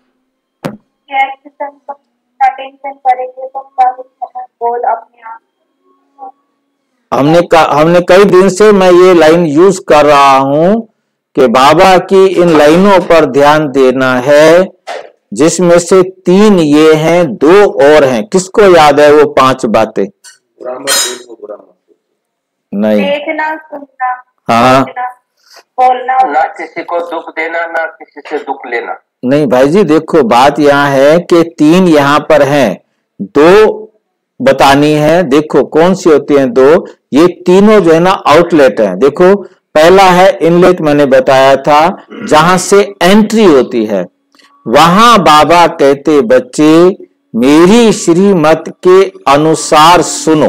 अटेंशन करेंगे तो बोल अपने आप। हमने का, हमने कई दिन से मैं ये लाइन यूज कर रहा हूं कि बाबा की इन लाइनों पर ध्यान देना है, जिसमें से तीन ये हैं, दो और हैं। किसको याद है वो पांच बातें? बुरा मत देखो, बुरा मत देखो। नहीं, देखना, सुनना, हाँ, देखना, बोलना, ना किसी को दुख देना, ना किसी से दुख लेना। नहीं भाई जी, देखो बात यहाँ है कि तीन यहाँ पर हैं, दो बतानी है। देखो कौन सी होती हैं दो? ये तीनों जो है ना आउटलेट हैं। देखो पहला है इनलेट, मैंने बताया था, जहां से एंट्री होती है। वहां बाबा कहते बच्चे मेरी श्रीमत के अनुसार सुनो।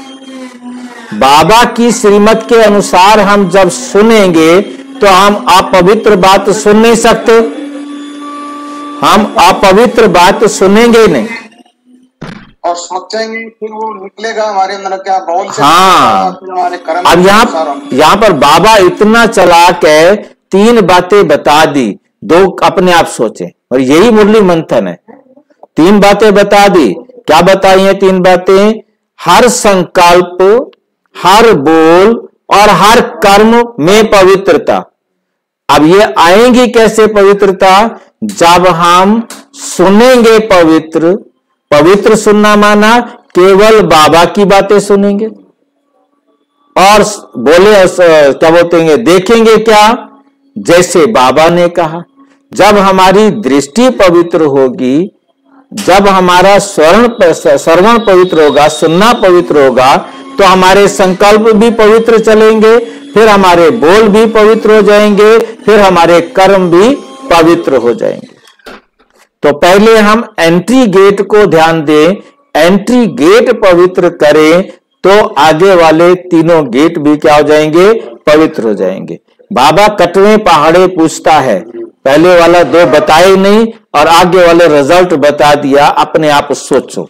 बाबा की श्रीमत के अनुसार हम जब सुनेंगे तो हम अपवित्र बात सुन नहीं सकते, हम अपवित्र बात सुनेंगे नहीं और सोचेंगे, फिर वो निकलेगा हमारे अंदर क्या बोल से, हाँ। फिर हमारे कर्म अब के यहाँ अनुसार हम- यहाँ पर बाबा इतना चालाक है, तीन बातें बता दी, दो अपने आप सोचे, और यही मुरली मंथन है। तीन बातें बता दी। क्या बताई हैं तीन बातें? हर संकल्प, हर बोल और हर कर्म में पवित्रता। अब ये आएंगी कैसे पवित्रता? जब हम सुनेंगे पवित्र। पवित्र सुनना माना केवल बाबा की बातें सुनेंगे, और बोले क्या बोलते हैं, देखेंगे क्या? जैसे बाबा ने कहा। जब हमारी दृष्टि पवित्र होगी, जब हमारा स्वर्ण श्रवण पवित्र होगा, सुनना पवित्र होगा, तो हमारे संकल्प भी पवित्र चलेंगे, फिर हमारे बोल भी पवित्र हो जाएंगे, फिर हमारे कर्म भी पवित्र हो जाएंगे। तो पहले हम एंट्री गेट को ध्यान दें, एंट्री गेट पवित्र करें तो आगे वाले तीनों गेट भी क्या हो जाएंगे? पवित्र हो जाएंगे। बाबा कटवे पहाड़े पूछता है, पहले वाला दो बताए नहीं और आगे वाले रिजल्ट बता दिया, अपने आप सोचो।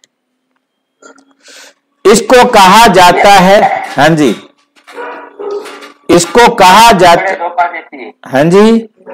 इसको कहा जाता है, हाँ जी, इसको कहा जाता, धोखा देती है, हाँ जी,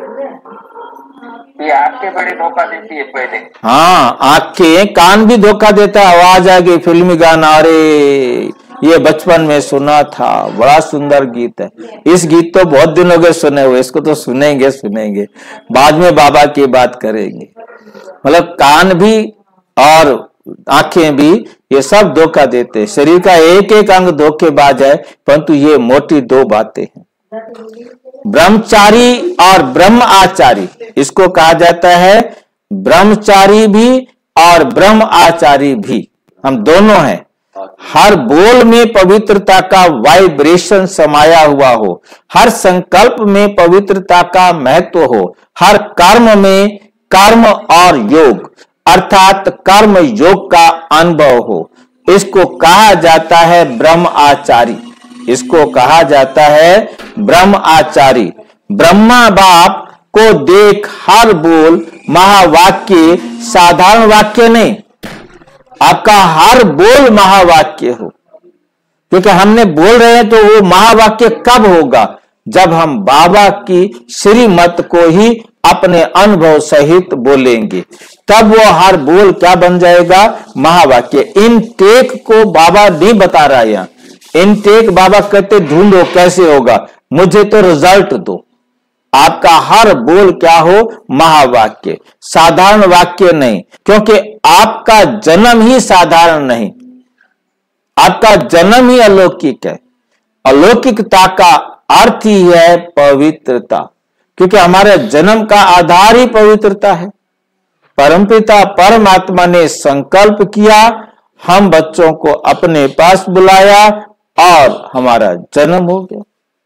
ये आंखें बड़े धोखा देती है पहले। हाँ, आंखें, कान भी धोखा देता है। आवाज आ गई फिल्मी गाना, अरे ये बचपन में सुना था, बड़ा सुंदर गीत है। इस गीत तो बहुत दिन हो गए सुने हुए, इसको तो सुनेंगे सुनेंगे बाद में बाबा की बात करेंगे। मतलब कान भी और आंखें भी, ये सब धोखा देते हैं। शरीर का एक एक अंग धोखेबाज है, परंतु ये मोटी दो बातें हैं। ब्रह्मचारी और ब्रह्म आचारी, इसको कहा जाता है ब्रह्मचारी भी और ब्रह्म आचारी भी, हम दोनों हैं। हर बोल में पवित्रता का वाइब्रेशन समाया हुआ हो, हर संकल्प में पवित्रता का महत्व हो, हर कर्म में कर्म और योग अर्थात कर्म योग का अनुभव हो। इसको कहा जाता है ब्रह्म आचारी, इसको कहा जाता है ब्रह्म आचारी। ब्रह्मा बाप को देख हर बोल महावाक्य, साधारण वाक्य नहीं, आपका हर बोल महावाक्य हो। क्योंकि हमने बोल रहे हैं तो वो महावाक्य कब होगा? जब हम बाबा की श्रीमत को ही अपने अनुभव सहित बोलेंगे, तब वो हर बोल क्या बन जाएगा? महावाक्य। इन टेक को बाबा नहीं बता रहा है यहाँ। इन टेक बाबा कहते ढूंढो कैसे होगा, मुझे तो रिजल्ट दो। आपका हर बोल क्या हो? महावाक्य, साधारण वाक्य नहीं, क्योंकि आपका जन्म ही साधारण नहीं, आपका जन्म ही अलौकिक है। अलौकिकता का अर्थ ही है पवित्रता, क्योंकि हमारे जन्म का आधार ही पवित्रता है। परमपिता परमात्मा ने संकल्प किया, हम बच्चों को अपने पास बुलाया और हमारा जन्म हो गया।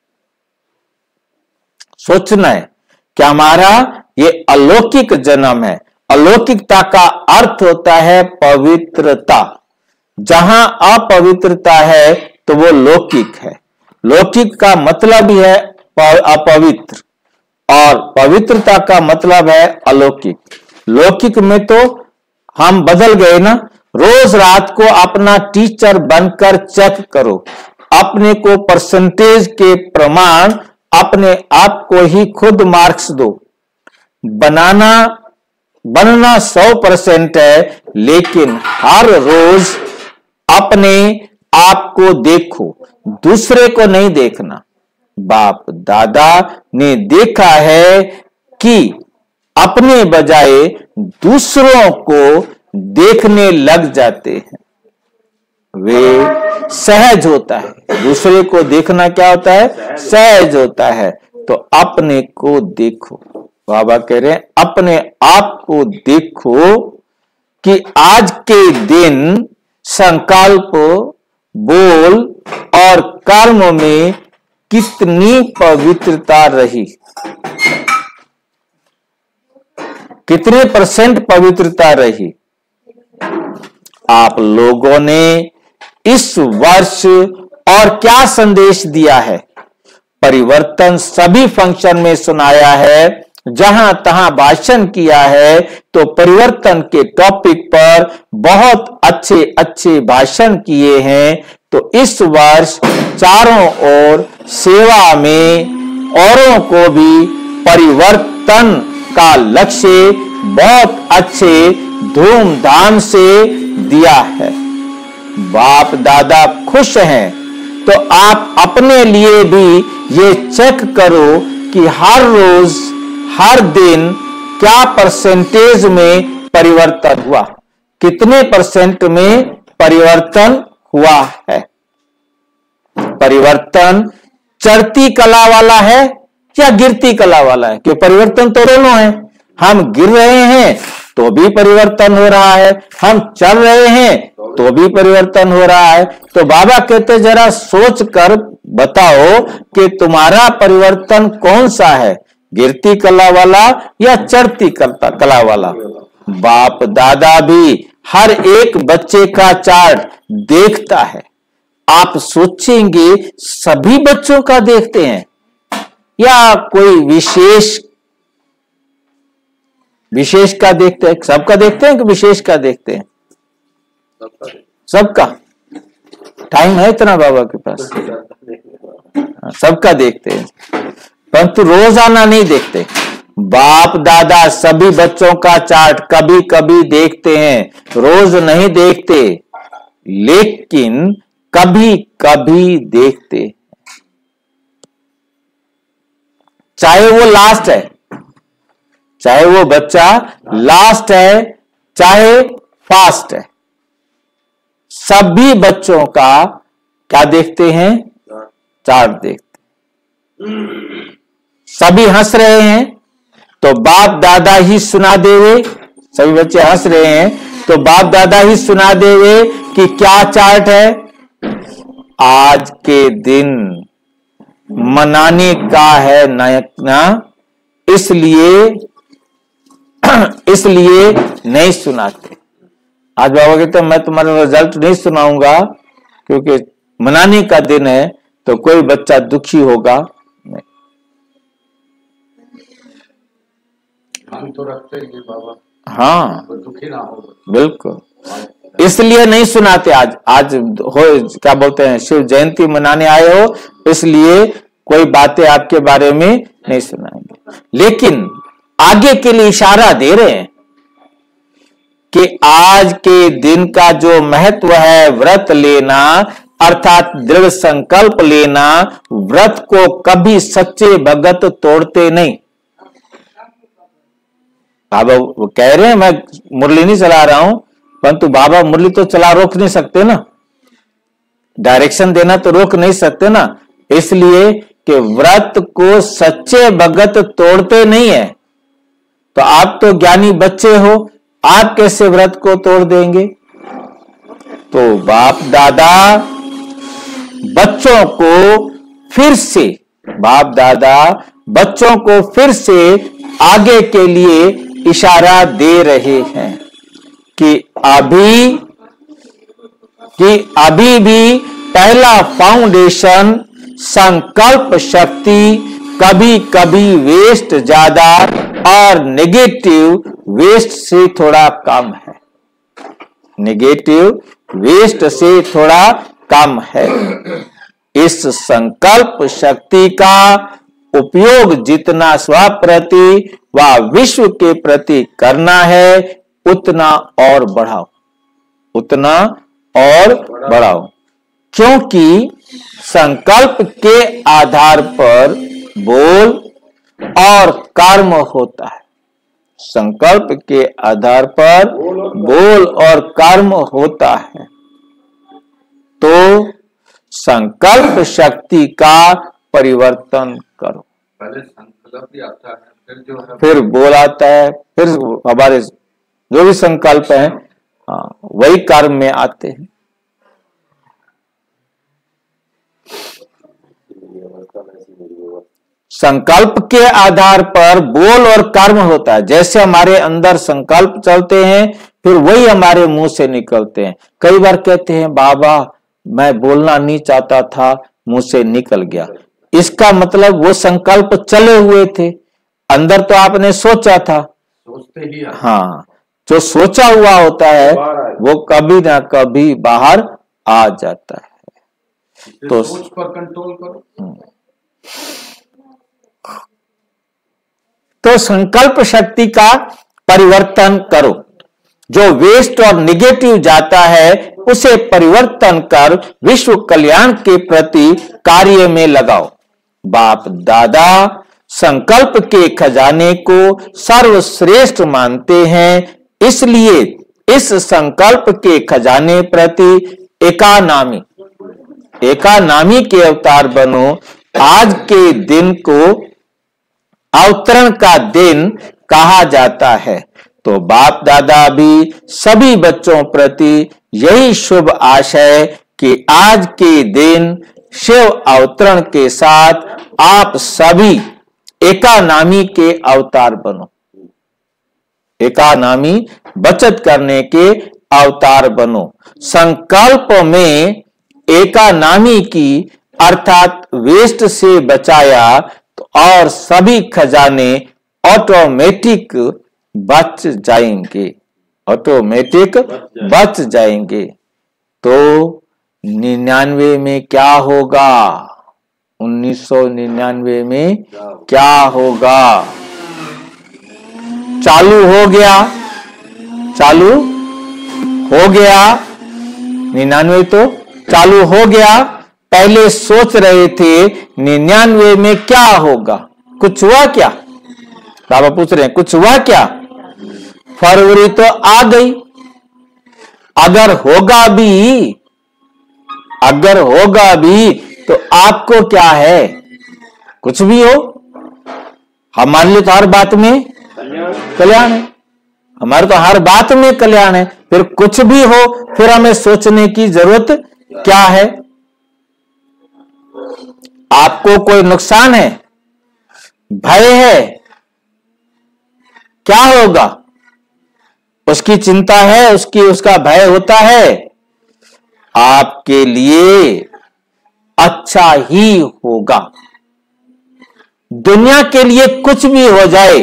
सोचना है कि हमारा ये अलौकिक जन्म है। अलौकिकता का अर्थ होता है पवित्रता। जहां अपवित्रता है तो वो लौकिक है। लौकिक का मतलब ही है अपवित्र, और पवित्रता का मतलब है अलौकिक। लौकिक में तो हम बदल गए ना। रोज रात को अपना टीचर बनकर चेक करो, अपने को परसेंटेज के प्रमाण अपने आप को ही खुद मार्क्स दो। बनाना बनना सौ परसेंट है, लेकिन हर रोज अपने आप को देखो, दूसरे को नहीं देखना। बाप दादा ने देखा है कि अपने बजाय दूसरों को देखने लग जाते हैं, वे सहज होता है। दूसरे को देखना क्या होता है? सहज होता है। तो अपने को देखो। बाबा कह रहे हैं अपने आप को देखो कि आज के दिन संकल्प, बोल और कर्म में कितनी पवित्रता रही, कितने परसेंट पवित्रता रही। आप लोगों ने इस वर्ष और क्या संदेश दिया है? परिवर्तन सभी फंक्शन में सुनाया है, जहां तहां भाषण किया है, तो परिवर्तन के टॉपिक पर बहुत अच्छे अच्छे भाषण किए हैं। तो इस वर्ष चारों ओर सेवा में औरों को भी परिवर्तन का लक्ष्य बहुत अच्छे धूमधाम से दिया है। बाप दादा खुश हैं, तो आप अपने लिए भी ये चेक करो कि हर रोज हर दिन क्या परसेंटेज में परिवर्तन हुआ, कितने परसेंट में परिवर्तन हुआ है। परिवर्तन चढ़ती कला वाला है या गिरती कला वाला है? क्यों परिवर्तन तो दोनों है। हम गिर रहे हैं तो भी परिवर्तन हो रहा है, हम चल रहे हैं तो भी परिवर्तन हो रहा है। तो बाबा कहते जरा सोच कर बताओ कि तुम्हारा परिवर्तन कौन सा है, गिरती कला वाला या चढ़ती कला वाला। बाप दादा भी हर एक बच्चे का चार्ट देखता है। आप सोचेंगे सभी बच्चों का देखते हैं या कोई विशेष विशेष का देखते हैं? सबका देखते हैं कि विशेष का देखते हैं? सबका। टाइम है इतना बाबा के पास? सबका देखते हैं, परंतु रोजाना नहीं देखते। बाप दादा सभी बच्चों का चार्ट कभी कभी देखते हैं, रोज नहीं देखते, लेकिन कभी कभी देखते। चाहे वो लास्ट है, चाहे वो बच्चा लास्ट है, चाहे फास्ट है, सभी बच्चों का क्या देखते हैं? चार्ट देखते। सभी हंस रहे हैं तो बाप दादा ही सुना देवे। सभी बच्चे हंस रहे हैं तो बाप दादा ही सुना देवे कि क्या चार्ट है। आज के दिन मनाने का है ना, इसलिए इसलिए नहीं सुनाते। आज बाबा कहते हैं मैं तुम्हारा रिजल्ट नहीं सुनाऊंगा क्योंकि मनाने का दिन है, तो कोई बच्चा दुखी होगा नहीं। हम तो रखते ही बाबा, हाँ दुखी ना हो, बिल्कुल, इसलिए नहीं सुनाते। आज आज हो क्या बोलते हैं, शिव जयंती मनाने आए हो, इसलिए कोई बातें आपके बारे में नहीं सुनाएंगे, लेकिन आगे के लिए इशारा दे रहे हैं कि आज के दिन का जो महत्व है व्रत लेना, अर्थात दृढ़ संकल्प लेना। व्रत को कभी सच्चे भगत तोड़ते नहीं। बाबा वो कह रहे हैं मैं मुरली नहीं चला रहा हूं, परंतु बाबा मुरली तो चला रोक नहीं सकते ना, डायरेक्शन देना तो रोक नहीं सकते ना, इसलिए कि व्रत को सच्चे भगत तोड़ते नहीं है। तो आप तो ज्ञानी बच्चे हो, आप कैसे व्रत को तोड़ देंगे? तो बाप दादा बच्चों को फिर से बाप दादा बच्चों को फिर से आगे के लिए इशारा दे रहे हैं कि अभी कि अभी भी पहला फाउंडेशन संकल्प शक्ति कभी कभी वेस्ट ज्यादा और नेगेटिव वेस्ट से थोड़ा कम है। नेगेटिव वेस्ट से थोड़ा कम है। इस संकल्प शक्ति का उपयोग जितना स्व प्रति व विश्व के प्रति करना है उतना और बढ़ाओ, उतना और बढ़ाओ, क्योंकि संकल्प के आधार पर बोल और कर्म होता है। संकल्प के आधार पर बोल और कर्म होता है। तो संकल्प शक्ति का परिवर्तन करो। पहले संकल्प ही आता है, फिर जो है फिर बोल आता है, फिर हमारे जो भी संकल्प है हाँ, वही कर्म में आते हैं। संकल्प के आधार पर बोल और कर्म होता है। जैसे हमारे अंदर संकल्प चलते हैं फिर वही हमारे मुंह से निकलते हैं। कई बार कहते हैं बाबा मैं बोलना नहीं चाहता था, मुंह से निकल गया। इसका मतलब वो संकल्प चले हुए थे, अंदर तो आपने सोचा था। सोचते ही आता है। हाँ, जो सोचा हुआ होता है वो कभी ना कभी बाहर आ जाता है। इसलिए तो सोच पर कंट्रोल करो। तो संकल्प शक्ति का परिवर्तन करो। जो वेस्ट और निगेटिव जाता है उसे परिवर्तन कर विश्व कल्याण के प्रति कार्य में लगाओ। बाप दादा संकल्प के खजाने को सर्वश्रेष्ठ मानते हैं, इसलिए इस संकल्प के खजाने प्रति एकानामी एकानामी के अवतार बनो। आज के दिन को अवतरण का दिन कहा जाता है। तो बाप दादा भी सभी बच्चों प्रति यही शुभ आशय कि आज के दिन शिव अवतरण के साथ आप सभी एकानामी के अवतार बनो। एकानामी बचत करने के अवतार बनो। संकल्प में एकानामी की अर्थात वेस्ट से बचाया तो और सभी खजाने ऑटोमेटिक बच जाएंगे, ऑटोमेटिक बच जाएंगे। तो निन्यानवे में क्या होगा? उन्नीस सौ निन्यानवे में क्या होगा? चालू हो गया, चालू हो गया। निन्यानवे तो चालू हो गया। पहले सोच रहे थे निन्यानवे में क्या होगा, कुछ हुआ क्या? बाबा पूछ रहे हैं कुछ हुआ क्या? फरवरी तो आ गई। अगर होगा भी अगर होगा भी तो आपको क्या है? कुछ भी हो, हमारे लिए तो हर बात में कल्याण है। हमारे तो हर बात में कल्याण है। फिर कुछ भी हो फिर हमें सोचने की जरूरत क्या है? आपको कोई नुकसान है, भय है, क्या होगा? उसकी चिंता है, उसकी उसका भय होता है। आपके लिए अच्छा ही होगा। दुनिया के लिए कुछ भी हो जाए,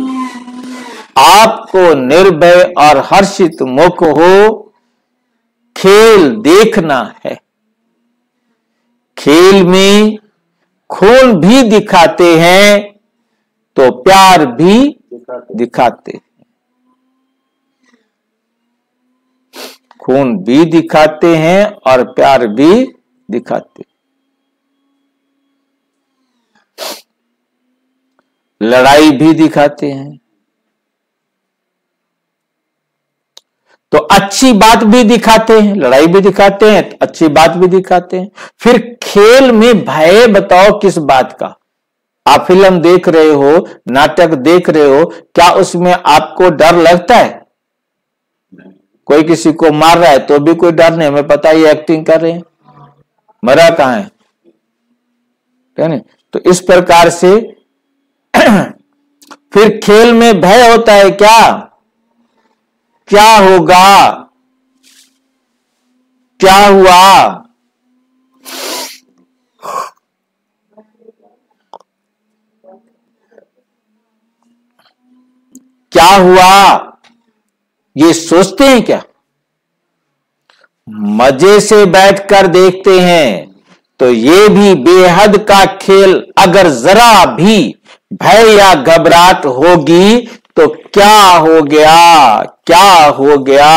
आपको निर्भय और हर्षित मुख हो खेल देखना है। खेल में खून भी दिखाते हैं तो प्यार भी दिखाते हैं। खून भी दिखाते हैं और प्यार भी दिखाते हैं। लड़ाई भी दिखाते हैं तो अच्छी बात भी दिखाते हैं, लड़ाई भी दिखाते हैं, अच्छी बात भी दिखाते हैं। फिर खेल में भय बताओ किस बात का? आप फिल्म देख रहे हो, नाटक देख रहे हो, क्या उसमें आपको डर लगता है? कोई किसी को मार रहा है तो भी कोई डर नहीं, हमें पता ही एक्टिंग कर रहे हैं, मरा कहां है, है नहीं? तो इस प्रकार से फिर खेल में भय होता है क्या? क्या होगा, क्या हुआ? क्या हुआ ये सोचते हैं क्या? मजे से बैठकर देखते हैं तो ये भी बेहद का खेल अगर जरा भी भय या घबराहट होगी तो क्या हो गया, क्या हो गया।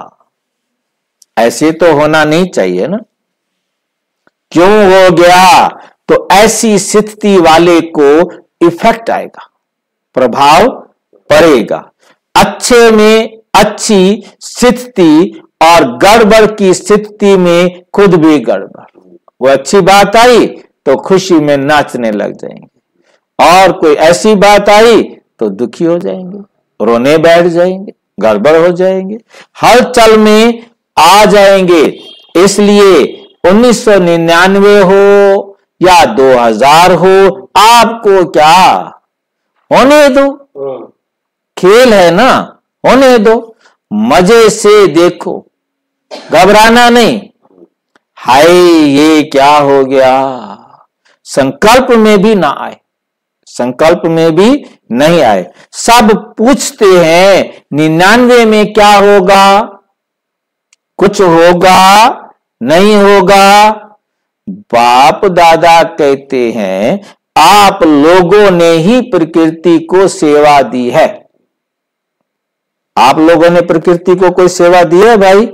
ऐसे तो होना नहीं चाहिए ना। क्यों हो गया? तो ऐसी स्थिति वाले को इफेक्ट आएगा, प्रभाव पड़ेगा। अच्छे में अच्छी स्थिति और गड़बड़ की स्थिति में खुद भी गड़बड़। वो अच्छी बात आई तो खुशी में नाचने लग जाएंगे, और कोई ऐसी बात आई तो दुखी हो जाएंगे, रोने बैठ जाएंगे, गड़बड़ हो जाएंगे, हलचल में आ जाएंगे। इसलिए उन्नीस सौ निन्यानवे हो या दो हजार हो, आपको क्या होने दो, खेल है ना, होने दो, मजे से देखो, घबराना नहीं। हाय ये क्या हो गया, संकल्प में भी ना आए, संकल्प में भी नहीं आए। सब पूछते हैं निन्यानवे में क्या होगा, कुछ होगा नहीं होगा। बाप दादा कहते हैं आप लोगों ने ही प्रकृति को सेवा दी है। आप लोगों ने प्रकृति को कोई सेवा दी है भाई?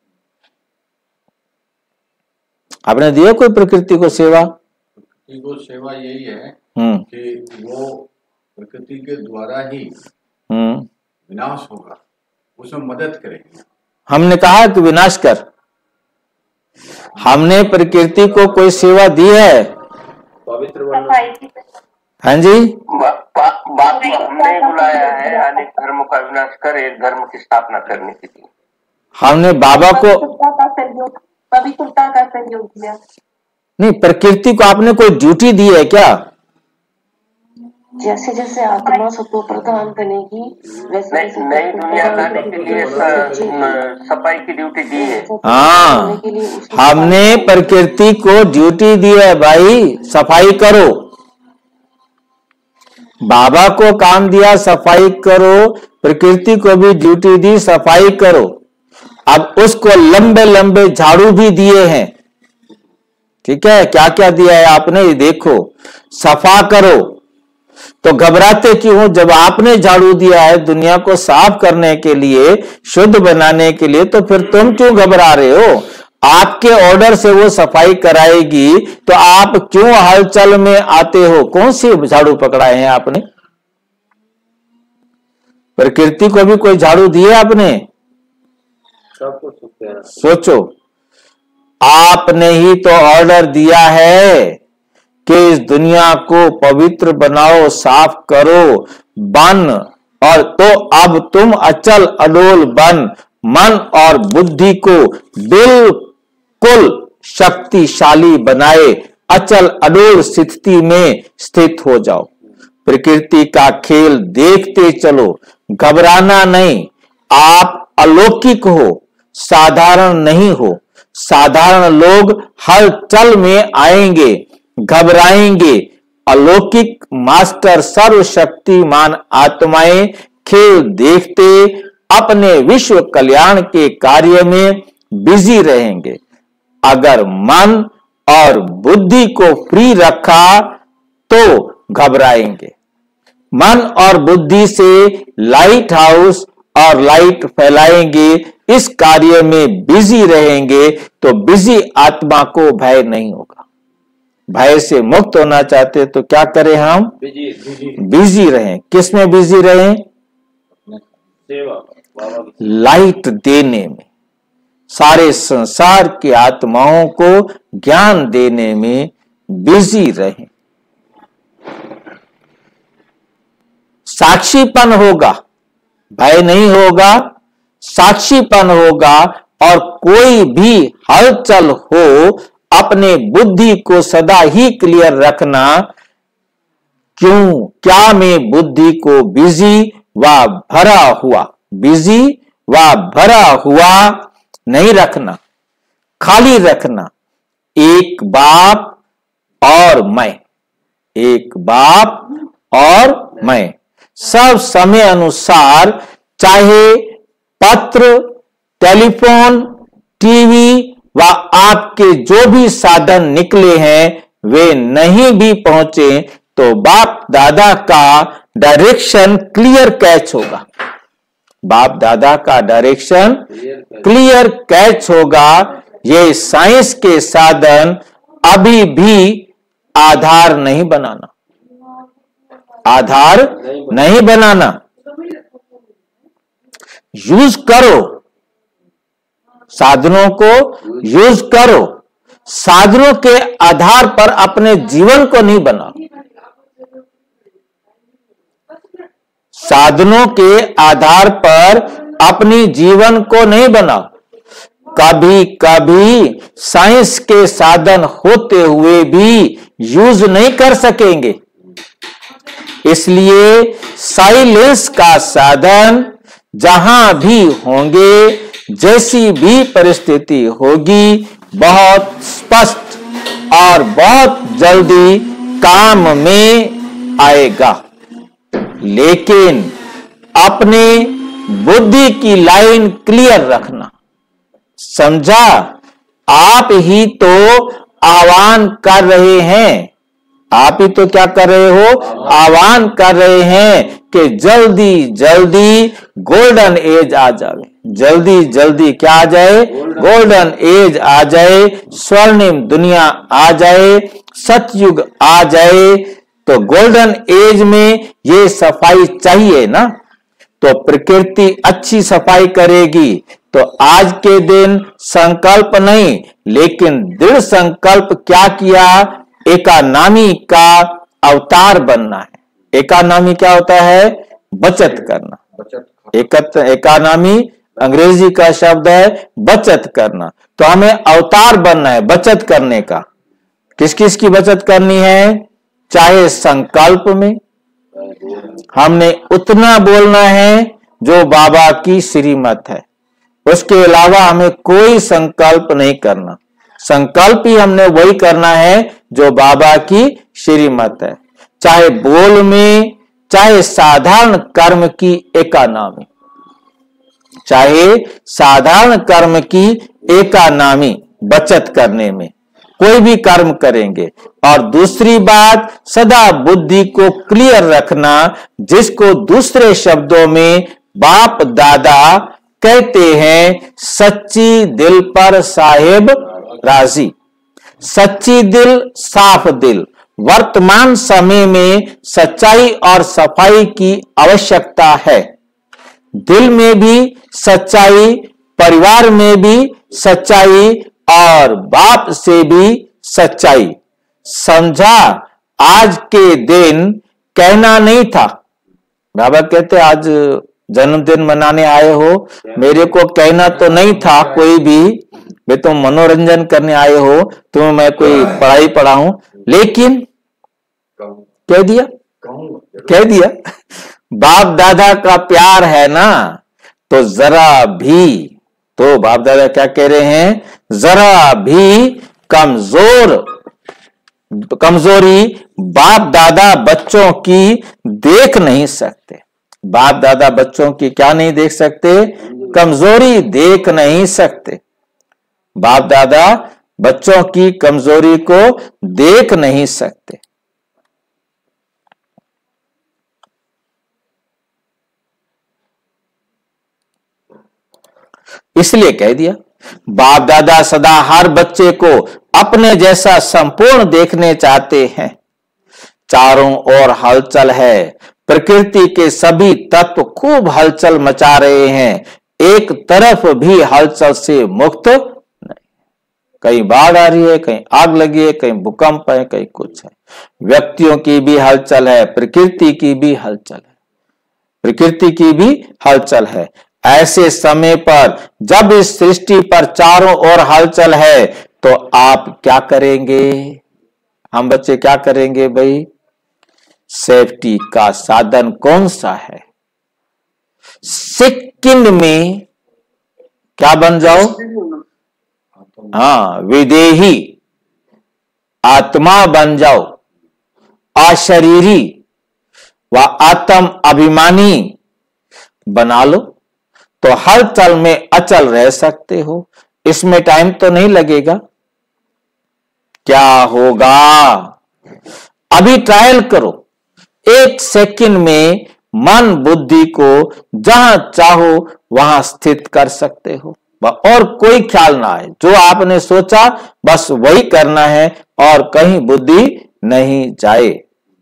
आपने दिया कोई प्रकृति को सेवा? प्रकृति को सेवा यही है हम्म कि वो प्रकृति के द्वारा ही हम्म विनाश होगा, उसमें मदद करेंगे। हमने कहा कि विनाश कर। हमने प्रकृति को कोई सेवा दी है? सफाई की हाँ जी, बा, बा, बाप हमने बुलाया है अनेक धर्मों का विनाश कर एक धर्म की स्थापना करने के लिए। हमने बाबा को पवित्रता का सहयोग, पवित्रता का सहयोग दिया। नहीं, प्रकृति को आपने कोई ड्यूटी दी है क्या? जैसे जैसे आत्मा सबको प्रदान बनेगी वैसे नई वैसे नई दुनिया लाने के लिए स- सफाई की ड्यूटी दी है। हाँ, हमने प्रकृति को ड्यूटी दी है भाई, सफाई करो। बाबा को काम दिया सफाई करो, प्रकृति को भी ड्यूटी दी सफाई करो। अब उसको लंबे लंबे झाड़ू भी दिए हैं, ठीक है? क्या क्या दिया है आपने, ये देखो, सफा करो। तो घबराते क्यों हो? जब आपने झाड़ू दिया है दुनिया को साफ करने के लिए, शुद्ध बनाने के लिए, तो फिर तुम क्यों घबरा रहे हो? आपके ऑर्डर से वो सफाई कराएगी तो आप क्यों हलचल में आते हो? कौन सी झाड़ू पकड़ाए हैं आपने? प्रकृति को भी कोई झाड़ू दिए आपने? सोचो, आपने ही तो ऑर्डर दिया है कि इस दुनिया को पवित्र बनाओ, साफ करो, बन। और तो अब तुम अचल अडोल बन, मन और बुद्धि को बिल्कुल शक्तिशाली बनाए अचल अडोल स्थिति में स्थित हो जाओ। प्रकृति का खेल देखते चलो, घबराना नहीं। आप अलौकिक हो, साधारण नहीं हो। साधारण लोग हलचल में आएंगे, घबराएंगे। अलौकिक मास्टर सर्वशक्तिमान आत्माएं खेल देखते अपने विश्व कल्याण के कार्य में बिजी रहेंगे। अगर मन और बुद्धि को फ्री रखा तो घबराएंगे। मन और बुद्धि से लाइट हाउस और लाइट फैलाएंगे, इस कार्य में बिजी रहेंगे तो बिजी आत्मा को भय नहीं होगा। भय से मुक्त होना चाहते तो क्या करें हम? बिजी रहें। किस में बिजी रहें? लाइट देने में, सारे संसार की आत्माओं को ज्ञान देने में बिजी रहें। साक्षीपन होगा, भय नहीं होगा, साक्षीपन होगा। और कोई भी हलचल हो, अपने बुद्धि को सदा ही क्लियर रखना। क्यों? क्या में बुद्धि को बिजी व भरा हुआ, बिजी व भरा हुआ नहीं रखना, खाली रखना। एक बाप और मैं, एक बाप और मैं। सब समय अनुसार, चाहे पत्र, टेलीफोन, टीवी व आपके जो भी साधन निकले हैं वे नहीं भी पहुंचे तो बाप दादा का डायरेक्शन क्लियर कैच होगा। बाप दादा का डायरेक्शन क्लियर कैच होगा। ये साइंस के साधन अभी भी आधार नहीं बनाना, आधार नहीं बनाना। यूज करो, साधनों को यूज करो, साधनों के आधार पर अपने जीवन को नहीं बनाओ। साधनों के आधार पर अपनी जीवन को नहीं बनाओ। कभी कभी साइंस के साधन होते हुए भी यूज नहीं कर सकेंगे, इसलिए साइलेंस का साधन जहां भी होंगे, जैसी भी परिस्थिति होगी, बहुत स्पष्ट और बहुत जल्दी काम में आएगा। लेकिन अपने बुद्धि की लाइन क्लियर रखना। समझा? आप ही तो आह्वान कर रहे हैं, आप ही तो क्या कर रहे हो? आह्वान कर रहे हैं कि जल्दी जल्दी गोल्डन एज आ जाए, जल्दी जल्दी क्या आ जाए? गोल्डन एज आ जाए, स्वर्णिम दुनिया आ जाए, सतयुग आ जाए। तो गोल्डन एज में ये सफाई चाहिए ना, तो प्रकृति अच्छी सफाई करेगी। तो आज के दिन संकल्प नहीं, लेकिन दृढ़ संकल्प क्या किया? एकानामी का अवतार बनना है। एकानामी क्या होता है? बचत करना। एकत्र एकानामी अंग्रेजी का शब्द है बचत करना। तो हमें अवतार बनना है बचत करने का। किस किस की बचत करनी है? चाहे संकल्प में हमने उतना बोलना है जो बाबा की श्रीमत है, उसके अलावा हमें कोई संकल्प नहीं करना। संकल्प ही हमने वही करना है जो बाबा की श्रीमत है, चाहे बोल में, चाहे साधारण कर्म की एकानामी, चाहे साधारण कर्म की एकानामी बचत करने में कोई भी कर्म करेंगे। और दूसरी बात, सदा बुद्धि को क्लियर रखना, जिसको दूसरे शब्दों में बाप दादा कहते हैं सच्ची दिल पर साहेब राजी। सच्ची दिल, साफ दिल। वर्तमान समय में सच्चाई और सफाई की आवश्यकता है। दिल में भी सच्चाई, परिवार में भी सच्चाई और बाप से भी सच्चाई। समझा? आज के दिन कहना नहीं था। बाबा कहते आज जन्मदिन मनाने आए हो, मेरे को कहना तो नहीं था कोई भी, वे तुम मनोरंजन करने आए हो, तुम्हें मैं कोई पढ़ाई पढ़ाऊं, लेकिन कह दिया कह दिया बाप दादा का प्यार है ना, तो जरा भी, तो बाप दादा क्या कह रहे हैं? जरा भी कमजोर कमजोरी बाप दादा बच्चों की देख नहीं सकते। बाप दादा बच्चों की क्या नहीं देख सकते? कमजोरी देख नहीं सकते। बाप दादा बच्चों की कमजोरी को देख नहीं सकते। इसलिए कह दिया बाप दादा सदा हर बच्चे को अपने जैसा संपूर्ण देखने चाहते हैं। चारों ओर हलचल है, प्रकृति के सभी तत्व खूब हलचल मचा रहे हैं, एक तरफ भी हलचल से मुक्त नहीं। कहीं बाढ़ आ रही है, कहीं आग लगी है, कहीं भूकंप है, कहीं कुछ है। व्यक्तियों की भी हलचल है, प्रकृति की भी हलचल है, प्रकृति की भी हलचल है। ऐसे समय पर जब इस सृष्टि पर चारों ओर हलचल है, तो आप क्या करेंगे? हम बच्चे क्या करेंगे भाई? सेफ्टी का साधन कौन सा है? सेकंड में क्या बन जाओ? हाँ, विदेही आत्मा बन जाओ, अशरीरी। व आत्म अभिमानी बना लो तो हर चल में अचल रह सकते हो। इसमें टाइम तो नहीं लगेगा। क्या होगा? अभी ट्रायल करो, एक सेकंड में मन बुद्धि को जहां चाहो वहां स्थित कर सकते हो और कोई ख्याल ना आए। जो आपने सोचा बस वही करना है और कहीं बुद्धि नहीं जाए।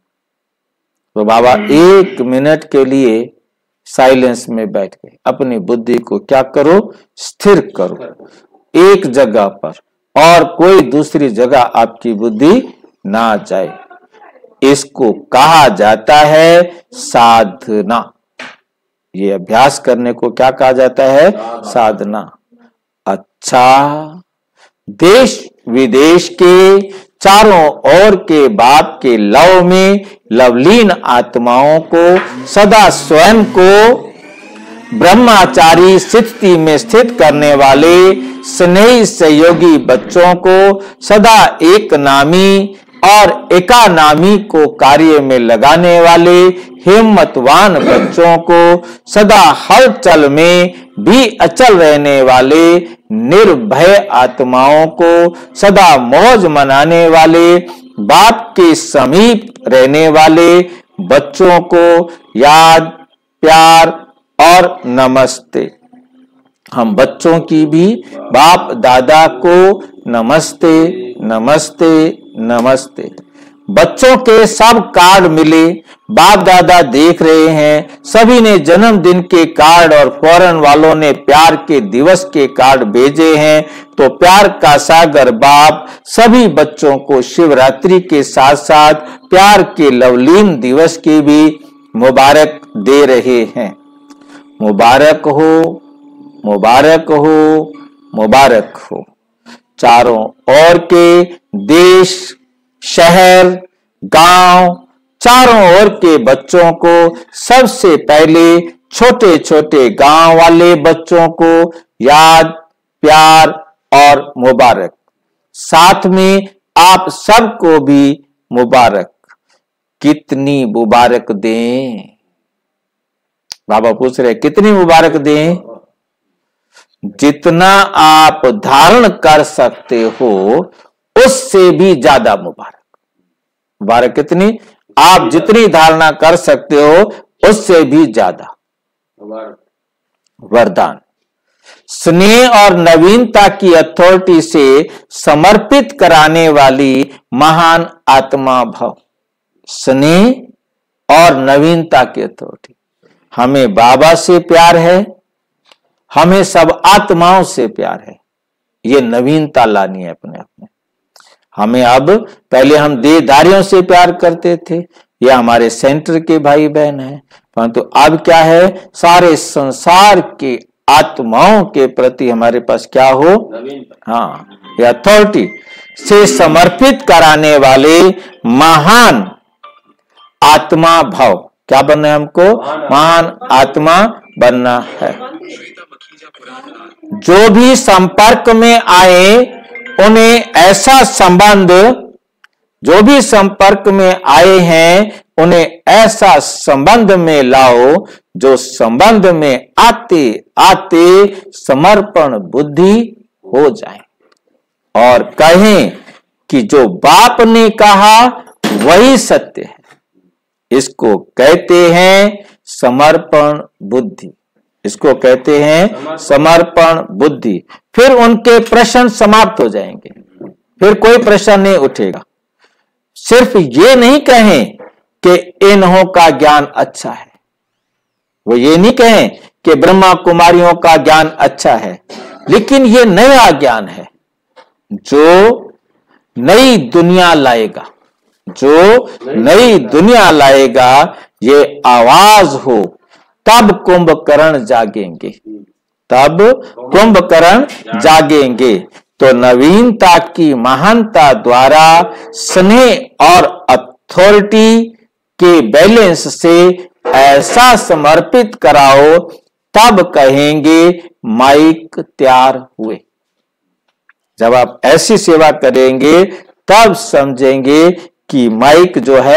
तो बाबा एक मिनट के लिए साइलेंस में बैठ गए, अपनी बुद्धि को क्या करो? स्थिर करो एक जगह पर, और कोई दूसरी जगह आपकी बुद्धि ना जाए। इसको कहा जाता है साधना। ये अभ्यास करने को क्या कहा जाता है? साधना। अच्छा, देश विदेश के चारों ओर के बाप के लव में लवलीन आत्माओं को सदा स्वयं को ब्रह्मचारी स्थिति में स्थित करने वाले स्नेही सहयोगी बच्चों को सदा एक नामी और एकानामी को कार्य में लगाने वाले हिम्मतवान बच्चों को सदा हलचल में भी अचल रहने वाले निर्भय आत्माओं को सदा मौज मनाने वाले बाप के समीप रहने वाले बच्चों को याद, प्यार और नमस्ते। हम बच्चों की भी बाप दादा को नमस्ते नमस्ते नमस्ते। बच्चों के सब कार्ड मिले, बाप दादा देख रहे हैं। सभी ने जन्मदिन के कार्ड और फॉरेन वालों ने प्यार के दिवस के कार्ड भेजे हैं। तो प्यार का सागर बाप सभी बच्चों को शिवरात्रि के साथ साथ प्यार के लवलीन दिवस की भी मुबारक दे रहे हैं। मुबारक हो, मुबारक हो, मुबारक हो। चारों ओर के देश, शहर, गांव, चारों ओर के बच्चों को सबसे पहले छोटे छोटे गांव वाले बच्चों को याद, प्यार और मुबारक। साथ में आप सबको भी मुबारक। कितनी मुबारक दें? बाबा पूछ रहे कितनी मुबारक दें? जितना आप धारण कर सकते हो उससे भी ज्यादा मुबारक। मुबारक कितनी? आप जितनी धारणा कर सकते हो उससे भी ज्यादा वरदान। स्नेह और नवीनता की अथॉरिटी से समर्पित कराने वाली महान आत्मा भव। स्नेह और नवीनता की अथॉरिटी। हमें बाबा से प्यार है, हमें सब आत्माओं से प्यार है। ये नवीनता लानी है अपने आप में हमें। अब पहले हम देहधारियों से प्यार करते थे, ये हमारे सेंटर के भाई बहन हैं, परंतु अब क्या है? सारे संसार के आत्माओं के प्रति हमारे पास क्या हो? हाँ, ये अथॉरिटी से समर्पित कराने वाले महान आत्मा भाव। क्या बनना है हमको? महान आत्मा बनना है। जो भी संपर्क में आए उन्हें ऐसा संबंध, जो भी संपर्क में आए हैं उन्हें ऐसा संबंध में लाओ जो संबंध में आते आते समर्पण बुद्धि हो जाए और कहें कि जो बाप ने कहा वही सत्य है। इसको कहते हैं समर्पण बुद्धि। इसको कहते हैं समर्पण बुद्धि। फिर उनके प्रश्न समाप्त हो जाएंगे, फिर कोई प्रश्न नहीं उठेगा। सिर्फ ये नहीं कहें कि इन्हों का ज्ञान अच्छा है, वो ये नहीं कहें कि ब्रह्मा कुमारियों का ज्ञान अच्छा है, लेकिन ये नया ज्ञान है जो नई दुनिया लाएगा, जो नई दुनिया लाएगा। ये आवाज हो तब कुंभकर्ण जागेंगे, तब कुंभकर्ण जागेंगे। तो नवीनता की महानता द्वारा स्नेह और अथॉरिटी के बैलेंस से ऐसा समर्पित कराओ, तब कहेंगे माइक तैयार हुए। जब आप ऐसी सेवा करेंगे तब समझेंगे कि माइक जो है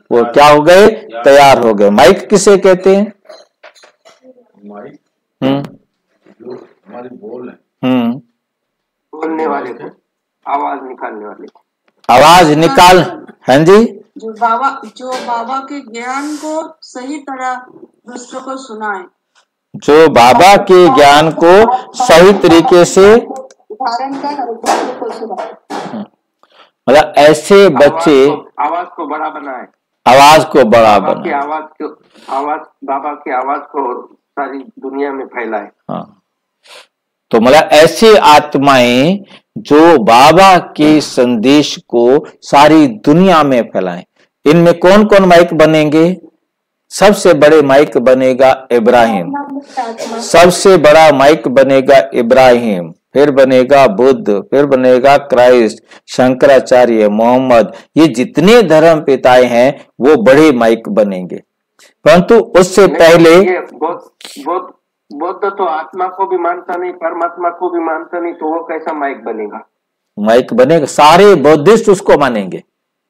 वो क्या हो गए, तैयार हो गए। माइक किसे कहते हैं? माइक हम्म जो हमारी बोल है, हम्म बोलने वाले को, आवाज निकालने वाले को। आवाज निकाल, हाँ जी, जो बाबा जो बाबा के ज्ञान को सही तरह दूसरों को सुनाए। जो बाबा के ज्ञान को सही तरीके से, धारण कर और दूसरों को सुनाए। मतलब ऐसे बच्चे आवाज को, आवाज को बड़ा बनाए, आवाज को बड़ा बाबा की बना। आवाज को, आवाज बाबा की आवाज को सारी दुनिया में फैलाए। हाँ, तो मतलब ऐसे आत्माएं जो बाबा के संदेश को सारी दुनिया में फैलाएं। इनमें कौन कौन माइक बनेंगे? सबसे बड़े माइक बनेगा इब्राहिम, सबसे बड़ा माइक बनेगा इब्राहिम, फिर बनेगा बुद्ध, फिर बनेगा क्राइस्ट, शंकराचार्य, मोहम्मद। ये जितने धर्म पिताएं हैं वो बड़े माइक बनेंगे। परंतु उससे पहले ये बौद्ध बौद्ध बौद्ध तो आत्मा को भी मानता नहीं, परमात्मा को भी मानता नहीं, तो वो कैसा माइक बनेगा? माइक बनेगा, सारे बौद्धिस्ट उसको मानेंगे,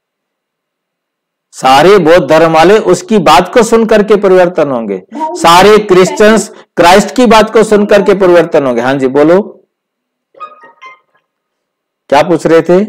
सारे बौद्ध धर्म वाले उसकी बात को सुनकर के परिवर्तन होंगे, सारे क्रिश्चियंस क्राइस्ट की बात को सुनकर के परिवर्तन होंगे। हाँ जी बोलो, क्या पूछ रहे थे?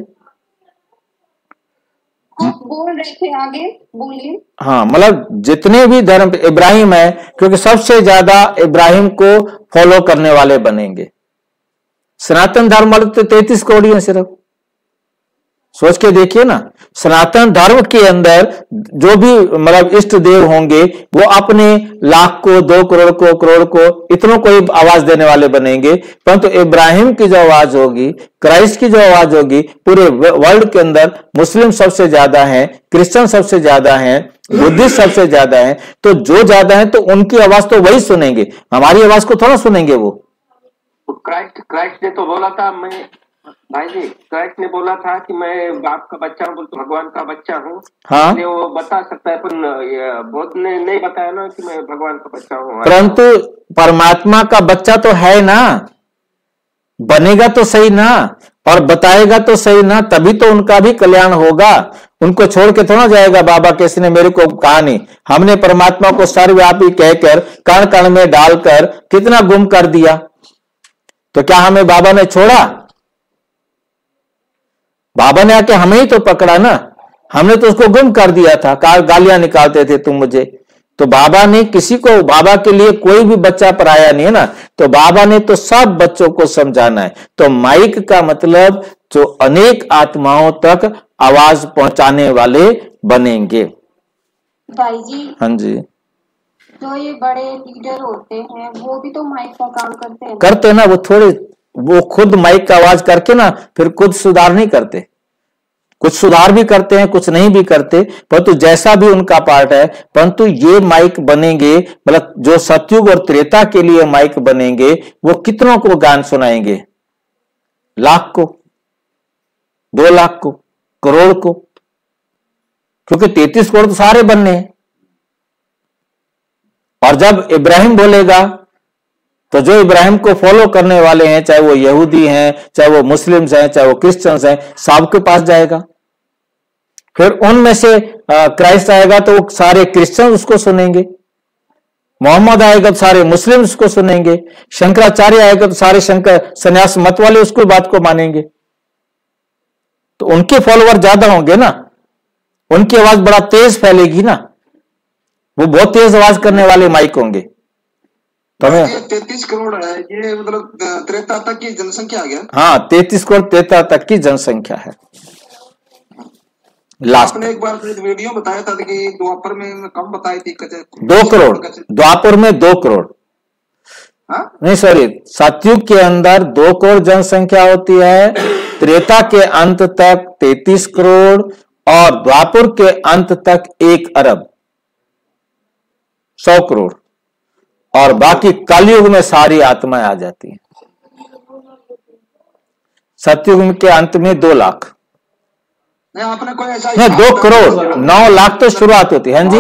आप बोल रहे थे, आगे बोलिए। हाँ, मतलब जितने भी धर्म, इब्राहिम है क्योंकि सबसे ज्यादा इब्राहिम को फॉलो करने वाले बनेंगे। सनातन धर्म वाले तो तैतीस करोड़ हैं सिर्फ, सोच के देखिए ना। सनातन धर्म के अंदर जो भी मतलब इष्ट देव होंगे वो अपने लाख को, दो करोड़ को, करोड़ को, इतनों को ही आवाज देने वाले बनेंगे। परंतु तो इब्राहिम की जो आवाज होगी, क्राइस्ट की जो आवाज होगी, पूरे वर्ल्ड के अंदर मुस्लिम सबसे ज्यादा हैं, क्रिश्चियन सबसे ज्यादा हैं, बुद्धिस्ट सबसे ज्यादा हैं, तो जो ज्यादा हैं तो उनकी आवाज तो वही सुनेंगे, हमारी आवाज को थोड़ा सुनेंगे वो। क्राइस्ट क्राइस्ट ने तो बोला था, मैं भाई जी क्राइस्ट ने बोला था कि मैं बाप का बच्चा हूँ, बोलते भगवान का बच्चा हूँ। हाँ, इसलिए वो बता सकता है, पर बौद्ध ने नहीं बताया ना कि मैं भगवान का बच्चा हूँ। परंतु परमात्मा का बच्चा तो है ना, बनेगा तो सही ना, और बताएगा तो सही ना, तभी तो उनका भी कल्याण होगा। उनको छोड़ के थोड़ा जाएगा बाबा, किसी ने मेरे को कहा नहीं। हमने परमात्मा को सर्वव्यापी कहकर कण कण में डालकर कितना गुम कर दिया, तो क्या हमें बाबा ने छोड़ा? बाबा ने आके हमें ही तो पकड़ा ना, हमने तो उसको गुम कर दिया था। गालियां निकालते थे तुम मुझे, तो बाबा ने किसी को, बाबा के लिए कोई भी बच्चा पराया नहीं है ना, तो बाबा ने तो सब बच्चों को समझाना है। तो माइक का मतलब जो अनेक आत्माओं तक आवाज पहुंचाने वाले बनेंगे। भाई जी, हाँ जी, जो ये बड़े लीडर होते हैं वो भी तो माइक का काम करते हैं। करते ना, वो थोड़े, वो खुद माइक का आवाज करके ना फिर खुद सुधार नहीं करते, कुछ सुधार भी करते हैं, कुछ नहीं भी करते, परंतु जैसा भी उनका पार्ट है। परंतु ये माइक बनेंगे, मतलब जो सतयुग और त्रेता के लिए माइक बनेंगे, वो कितनों को गान सुनाएंगे? लाख को, दो लाख को, करोड़ को, क्योंकि तैतीस करोड़ तो सारे बनने हैं। और जब इब्राहिम बोलेगा तो जो इब्राहिम को फॉलो करने वाले हैं, चाहे वो यहूदी हैं, चाहे वो मुस्लिम्स हैं, चाहे वो क्रिश्चियंस हैं, सबके पास जाएगा। फिर उनमें से क्राइस्ट आएगा तो वो सारे क्रिश्चियन उसको सुनेंगे, मोहम्मद आएगा तो सारे मुस्लिम उसको सुनेंगे, शंकराचार्य आएगा तो सारे शंकर संन्यास मत वाले उसको बात को मानेंगे। तो उनके फॉलोवर ज्यादा होंगे ना, उनकी आवाज बड़ा तेज फैलेगी ना, वो बहुत तेज आवाज करने वाले माइक होंगे। तो हमें तैतीस करोड़ है ये, मतलब त्रेता तक की जनसंख्या आ गया। हाँ, तैतीस करोड़ त्रेता तक की जनसंख्या है। लास्ट आपने एक बार वीडियो बताया था कि द्वापर में कम बताई थी, दो करोड़, द्वापर में दो करोड़, हाँ? नहीं सॉरी, सतयुग के अंदर दो करोड़ जनसंख्या होती है, त्रेता के अंत तक तैतीस करोड़, और द्वापर के अंत तक एक अरब, सौ करोड़, और बाकी कलयुग में सारी आत्माएं आ जाती हैं। सतयुग के अंत में दो लाख, नहीं आपने कोई ऐसा नहीं दो करोड़, नौ लाख तो शुरुआत होती है। हाँ जी,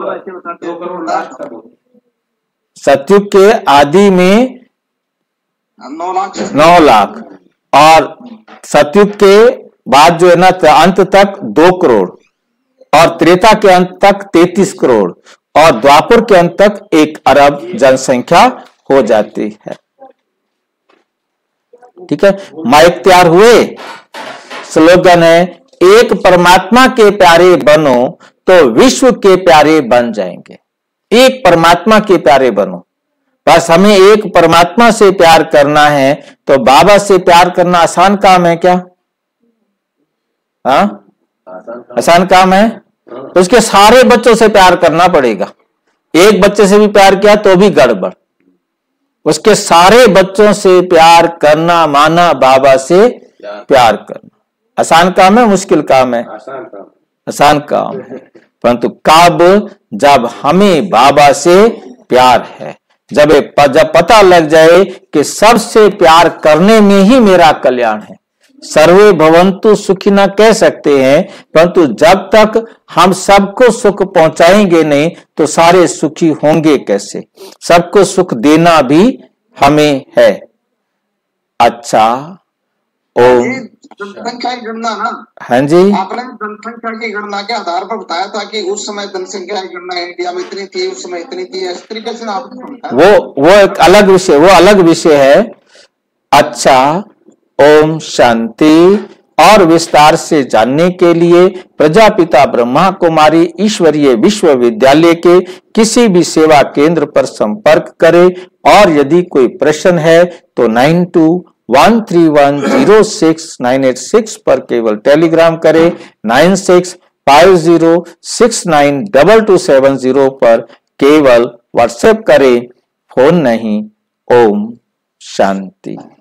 सतयुग के आदि में नौ लाख नौ लाख और सतयुग के बाद जो है ना अंत तक दो करोड़, और त्रेता के अंत तक तैंतीस करोड़ और द्वापर के अंत तक एक अरब जनसंख्या हो जाती है। ठीक है, माइक तैयार हुए। स्लोगन है, एक परमात्मा के प्यारे बनो तो विश्व के प्यारे बन जाएंगे। एक परमात्मा के प्यारे बनो, बस हमें एक परमात्मा से प्यार करना है। तो बाबा से प्यार करना आसान काम है क्या? हाँ, आसान काम है? तो उसके सारे बच्चों से प्यार करना पड़ेगा। एक बच्चे से भी प्यार किया तो भी गड़बड़। उसके सारे बच्चों से प्यार करना माना बाबा से प्यार करना। आसान काम है, मुश्किल काम है? आसान काम आसान काम है। परंतु कब? जब हमें बाबा से प्यार है, जब जब पता लग जाए कि सबसे प्यार करने में ही मेरा कल्याण है। सर्वे भवन्तु सुखिनः कह सकते हैं, परंतु जब तक हम सबको सुख पहुंचाएंगे नहीं तो सारे सुखी होंगे कैसे? सबको सुख देना भी हमें है। अच्छा, ओम जनसंख्या की गणना ना, हाँ जी, आपने जनसंख्या की गणना के आधार पर बताया था कि उस समय जनसंख्या की गणना इंडिया में इतनी थी, उस समय इतनी थी, इस तरीके से आपने समझा। वो वो एक अलग विषय वो अलग विषय है। अच्छा, ओम शांति। और विस्तार से जानने के लिए प्रजापिता ब्रह्मा कुमारी ईश्वरीय विश्वविद्यालय के किसी भी सेवा केंद्र पर संपर्क करें। और यदि कोई प्रश्न है तो nine two one three one zero six nine eight six पर केवल टेलीग्राम करें। Nine six five zero six nine double two seven zero पर केवल व्हाट्सएप करें, फोन नहीं। ओम शांति।